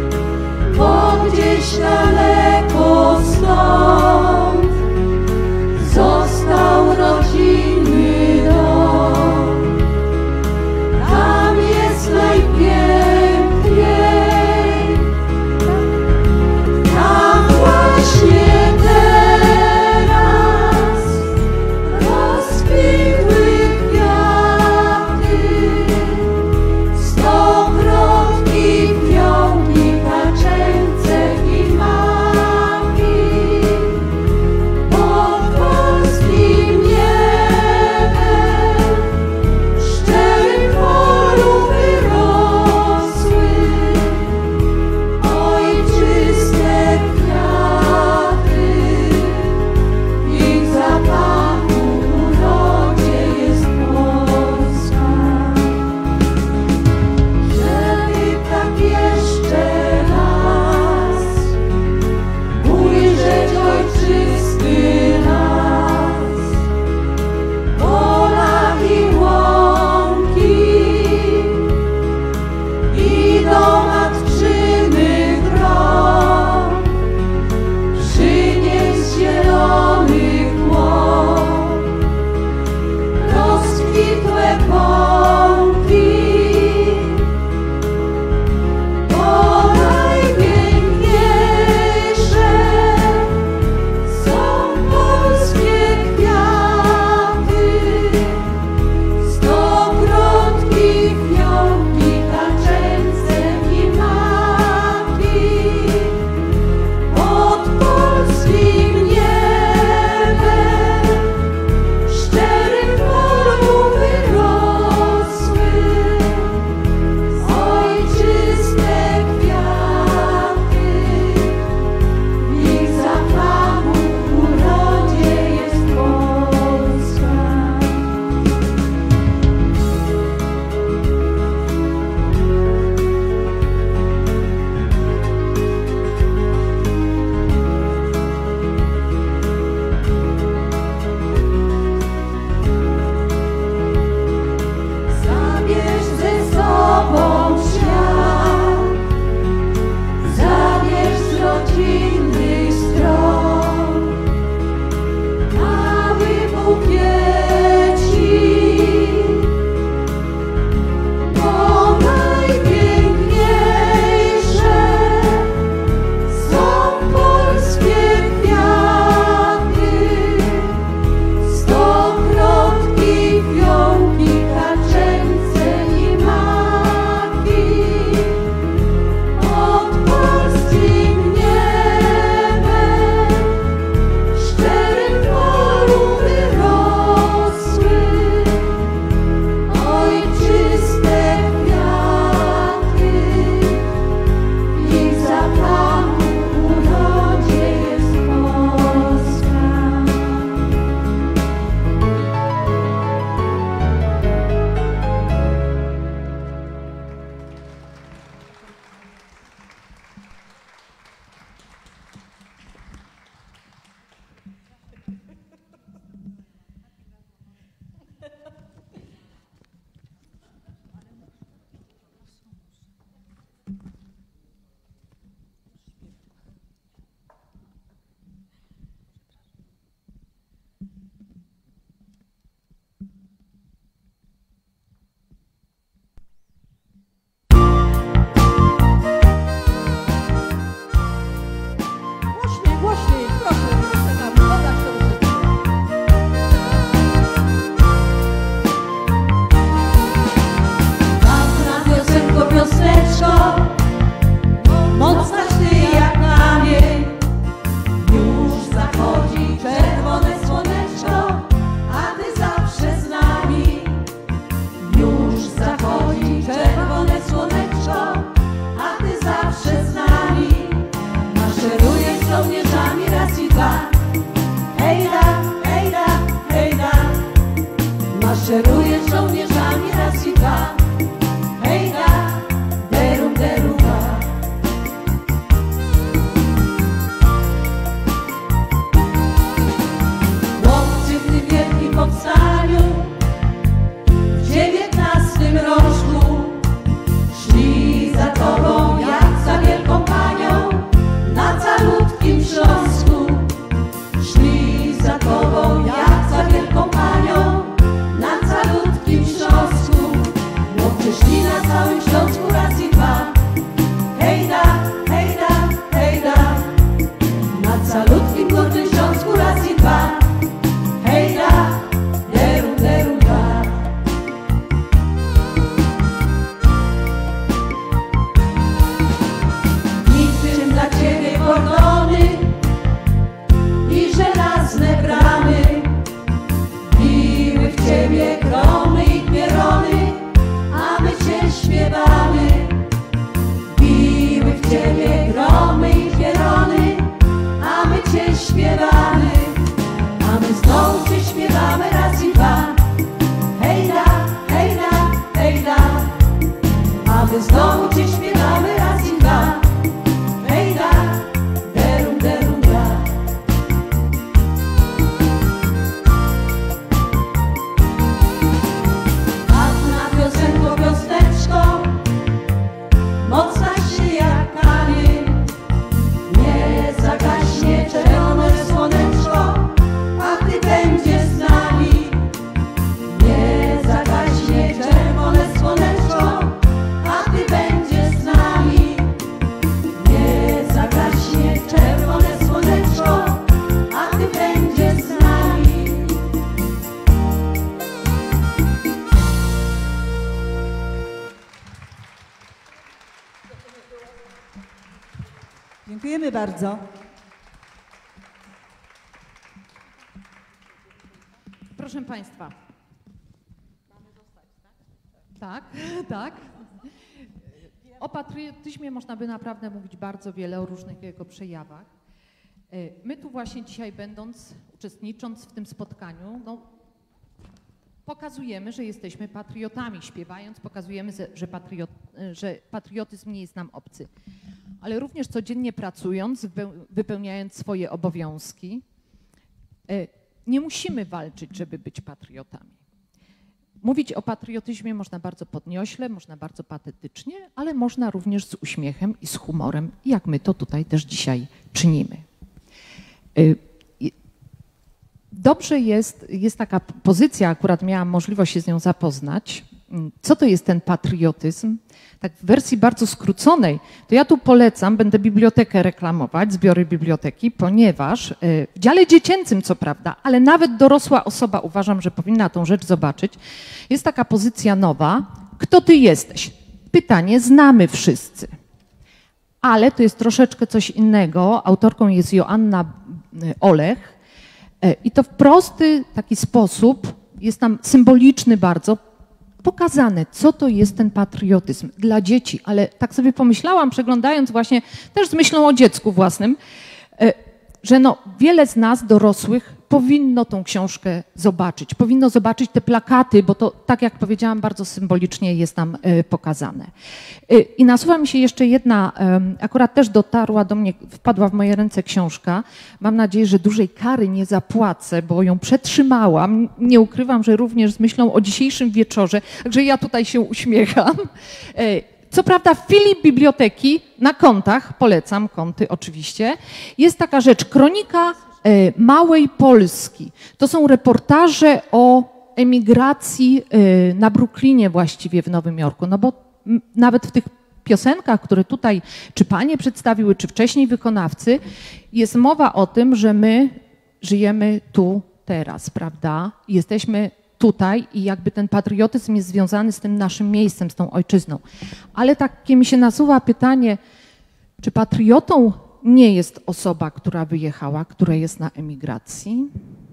nami raz i dwa. Hejda, derum, deruba. Chłopcy w tym wielkim powstaniu w 19 roczku szli za tobą jak za wielką panią na calutkim Śląsku. Szli za tobą jak za wielką panią na calutkim Śląsku. Chłopcy szli na całym Śląsku raz i dwa. Hejda, hejda, hejda. Na calutkim Górnym Śląsku raz i dwa. Hejda, derum, derum, da. Niczym dla ciebie kordony i żelazne bramy biły w ciebie gromy i pierony, a my cię śpiewamy. Biły w ciebie gromy i pierony, a my cię śpiewamy. A my znowu cię śpiewamy raz i dwa. Hejda, hejda, hejda. A my znowu cię śpiewamy raz i dwa. Hejda, derum, derum, da. Ładna piosenko, piosneczko, mocna się jak kamień. Nie zagaśnie czerwone słoneczko, a ty będziesz z nami. Nie zagaśnie czerwone słoneczko, a ty będziesz z nami. Nie zagaśnie czerwone słoneczko, a ty będziesz z nami. Dziękujemy bardzo. Proszę Państwa. Tak, tak. O patriotyzmie można by naprawdę mówić bardzo wiele, o różnych jego przejawach. My tu właśnie dzisiaj uczestnicząc w tym spotkaniu, no, pokazujemy, że jesteśmy patriotami. Śpiewając pokazujemy, że patriotyzm nie jest nam obcy. Ale również codziennie pracując, wypełniając swoje obowiązki, nie musimy walczyć, żeby być patriotami. Mówić o patriotyzmie można bardzo podniośle, można bardzo patetycznie, ale można również z uśmiechem i z humorem, jak my to tutaj też dzisiaj czynimy. Dobrze jest taka pozycja, akurat miałam możliwość się z nią zapoznać. Co to jest ten patriotyzm? Tak w wersji bardzo skróconej, to ja tu polecam, będę bibliotekę reklamować, zbiory biblioteki, ponieważ w dziale dziecięcym co prawda, ale nawet dorosła osoba, uważam, że powinna tą rzecz zobaczyć, jest taka pozycja nowa. Kto ty jesteś? Pytanie znamy wszyscy. Ale to jest troszeczkę coś innego. Autorką jest Joanna Olech i to w prosty taki sposób, jest tam symboliczny bardzo, pokazane, co to jest ten patriotyzm dla dzieci, ale tak sobie pomyślałam, przeglądając właśnie też z myślą o dziecku własnym, że no, wiele z nas dorosłych powinno tą książkę zobaczyć, powinno zobaczyć te plakaty, bo to, tak jak powiedziałam, bardzo symbolicznie jest tam pokazane. I nasuwa mi się jeszcze jedna, akurat też dotarła do mnie, wpadła w moje ręce książka. Mam nadzieję, że dużej kary nie zapłacę, bo ją przetrzymałam. Nie ukrywam, że również z myślą o dzisiejszym wieczorze, także ja tutaj się uśmiecham. Co prawda w filii biblioteki na kontach, polecam konty oczywiście, jest taka rzecz, kronika Małej Polski. To są reportaże o emigracji na Brooklynie właściwie w Nowym Jorku, no bo nawet w tych piosenkach, które tutaj czy panie przedstawiły, czy wcześniej wykonawcy, jest mowa o tym, że my żyjemy tu, teraz, prawda? Jesteśmy tutaj i jakby ten patriotyzm jest związany z tym naszym miejscem, z tą ojczyzną. Ale takie mi się nasuwa pytanie, czy patriotą nie jest osoba, która wyjechała, która jest na emigracji?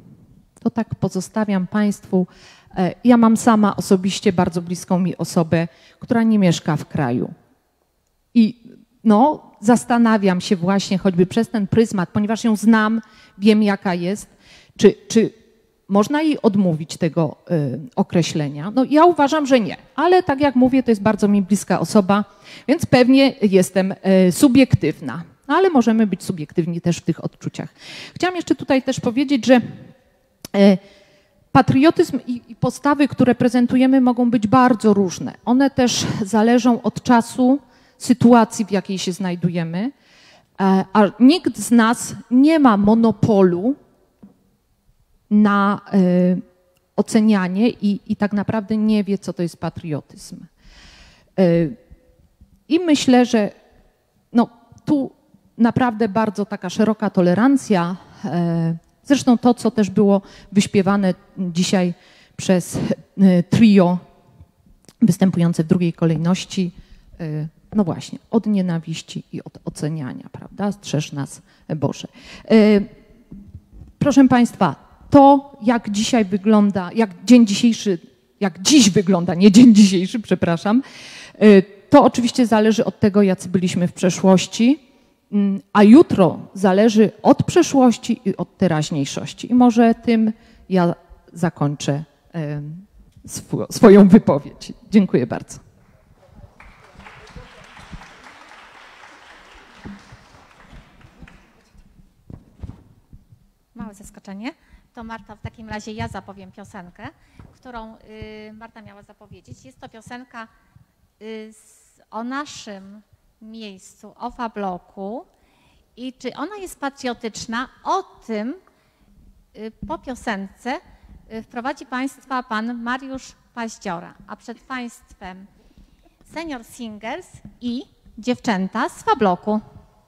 To tak pozostawiam Państwu. Ja mam sama osobiście bardzo bliską mi osobę, która nie mieszka w kraju. I no, zastanawiam się właśnie choćby przez ten pryzmat, ponieważ ją znam, wiem jaka jest, czy można jej odmówić tego określenia? No ja uważam, że nie, ale tak jak mówię, to jest bardzo mi bliska osoba, więc pewnie jestem subiektywna, ale możemy być subiektywni też w tych odczuciach. Chciałam jeszcze tutaj też powiedzieć, że patriotyzm i postawy, które prezentujemy, mogą być bardzo różne. One też zależą od czasu, sytuacji, w jakiej się znajdujemy, a nikt z nas nie ma monopolu na ocenianie i tak naprawdę nie wie, co to jest patriotyzm. I myślę, że no, tu naprawdę bardzo taka szeroka tolerancja, zresztą to, co też było wyśpiewane dzisiaj przez trio występujące w drugiej kolejności, no właśnie, od nienawiści i od oceniania, prawda? Strzeż nas, Boże. Proszę Państwa, to jak dzisiaj wygląda, jak dziś wygląda, nie dzień dzisiejszy, przepraszam, to oczywiście zależy od tego, jacy byliśmy w przeszłości, a jutro zależy od przeszłości i od teraźniejszości. I może tym ja zakończę swoją wypowiedź. Dziękuję bardzo. Małe zaskoczenie. To Marta, w takim razie ja zapowiem piosenkę, którą Marta miała zapowiedzieć. Jest to piosenka o naszym miejscu, o Fabloku. I czy ona jest patriotyczna? O tym po piosence wprowadzi Państwa pan Mariusz Paździora, a przed Państwem Senior Singers i dziewczęta z Fabloku.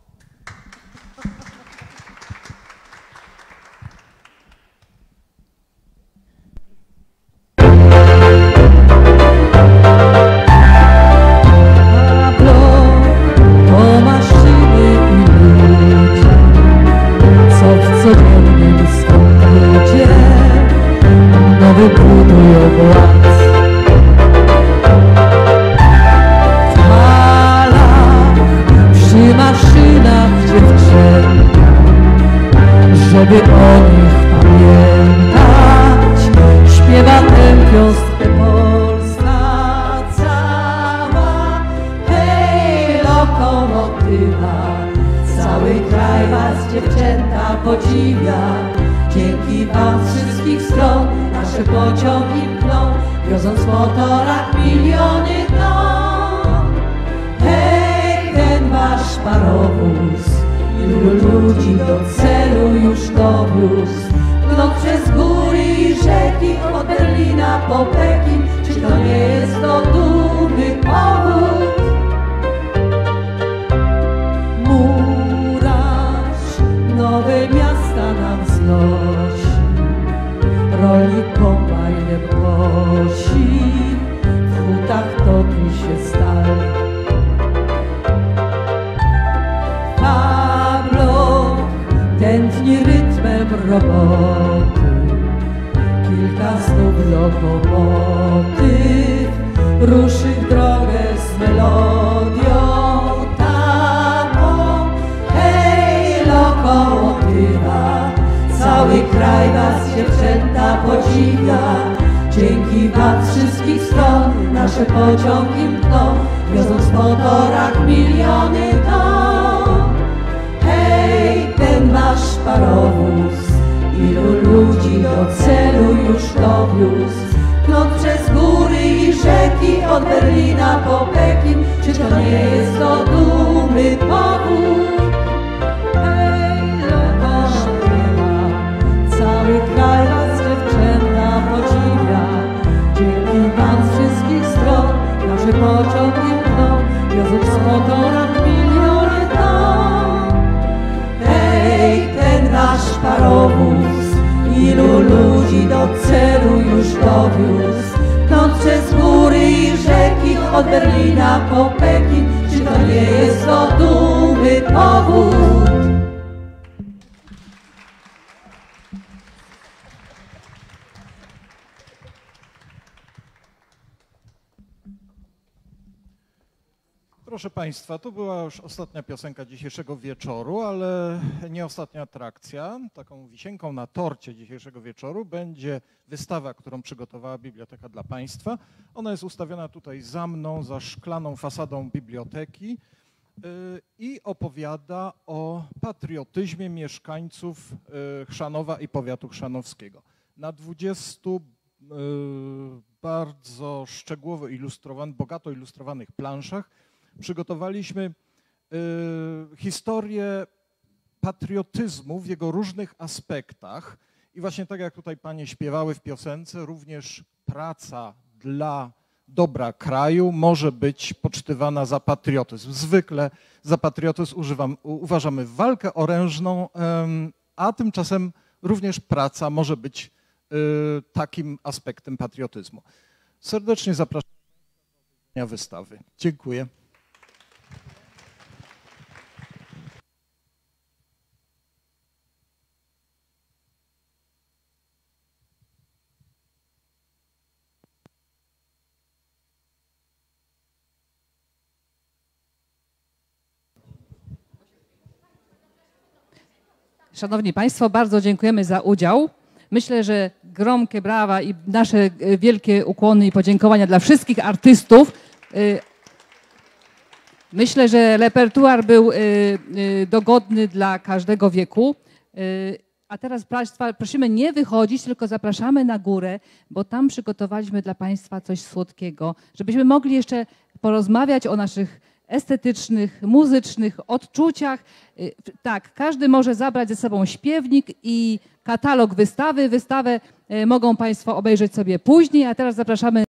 Wybudują ład. W halach, przy maszynach dziewczyn, żeby o nich pamiętać, śpiewa tę piosenkę Polska cała. Hej, lokomotywa, cały kraj was dziewczęta podziwia. Dzięki wam z wszystkich stron nasze pociągi mkną, wioząc w motorach miliony ton. Hej, ten wasz parowóz, ilu ludzi do celu już dowiózł. Płynąc przez góry i rzeki, od Berlina po Pekin, czy to nie jest to dumny powód? Murarz nowe miasta nam znosi, rolnik kombajnem kosi, w hutach topi się stal. Fablok tętni rytmem roboty, kilka znów lokomotyw ruszy w drogę z melodią taką. Hej, lokomotywa, cały kraj was dziewczęta podziwia. Dzięki wam z wszystkich stron nasze pociągi mkną, wioząc w motorach miliony ton. Hej, ten wasz parowóz, ilu ludzi do celu już dowiózł. Płynąc przez góry i rzeki, od Berlina po Pekin, czy to nie jest to dumny powód? Cały kraj was dziewczęta podziwia. Dzięki wam z wszystkich stron nasze pociągi mkną, wioząc w motorach miliony ton. Hej, ten nasz parowóz, ilu ludzi do celu już dowiózł. Płynąc przez góry i rzeki, od Berlina po Pekin, czy to nie jest to dumny powód? Proszę Państwa, to była już ostatnia piosenka dzisiejszego wieczoru, ale nie ostatnia atrakcja. Taką wisienką na torcie dzisiejszego wieczoru będzie wystawa, którą przygotowała Biblioteka dla Państwa. Ona jest ustawiona tutaj za mną, za szklaną fasadą biblioteki i opowiada o patriotyzmie mieszkańców Chrzanowa i powiatu chrzanowskiego. Na 20 bardzo szczegółowo ilustrowanych, bogato ilustrowanych planszach przygotowaliśmy historię patriotyzmu w jego różnych aspektach i właśnie tak jak tutaj panie śpiewały w piosence, również praca dla dobra kraju może być poczytywana za patriotyzm. Zwykle za patriotyzm uważamy walkę orężną, a tymczasem również praca może być takim aspektem patriotyzmu. Serdecznie zapraszam do wystawy. Dziękuję. Szanowni Państwo, bardzo dziękujemy za udział. Myślę, że gromkie brawa i nasze wielkie ukłony i podziękowania dla wszystkich artystów. Myślę, że repertuar był dogodny dla każdego wieku. A teraz Państwa prosimy nie wychodzić, tylko zapraszamy na górę, bo tam przygotowaliśmy dla Państwa coś słodkiego, żebyśmy mogli jeszcze porozmawiać o naszych estetycznych, muzycznych odczuciach. Tak, każdy może zabrać ze sobą śpiewnik i katalog wystawy. Wystawę mogą Państwo obejrzeć sobie później, a teraz zapraszamy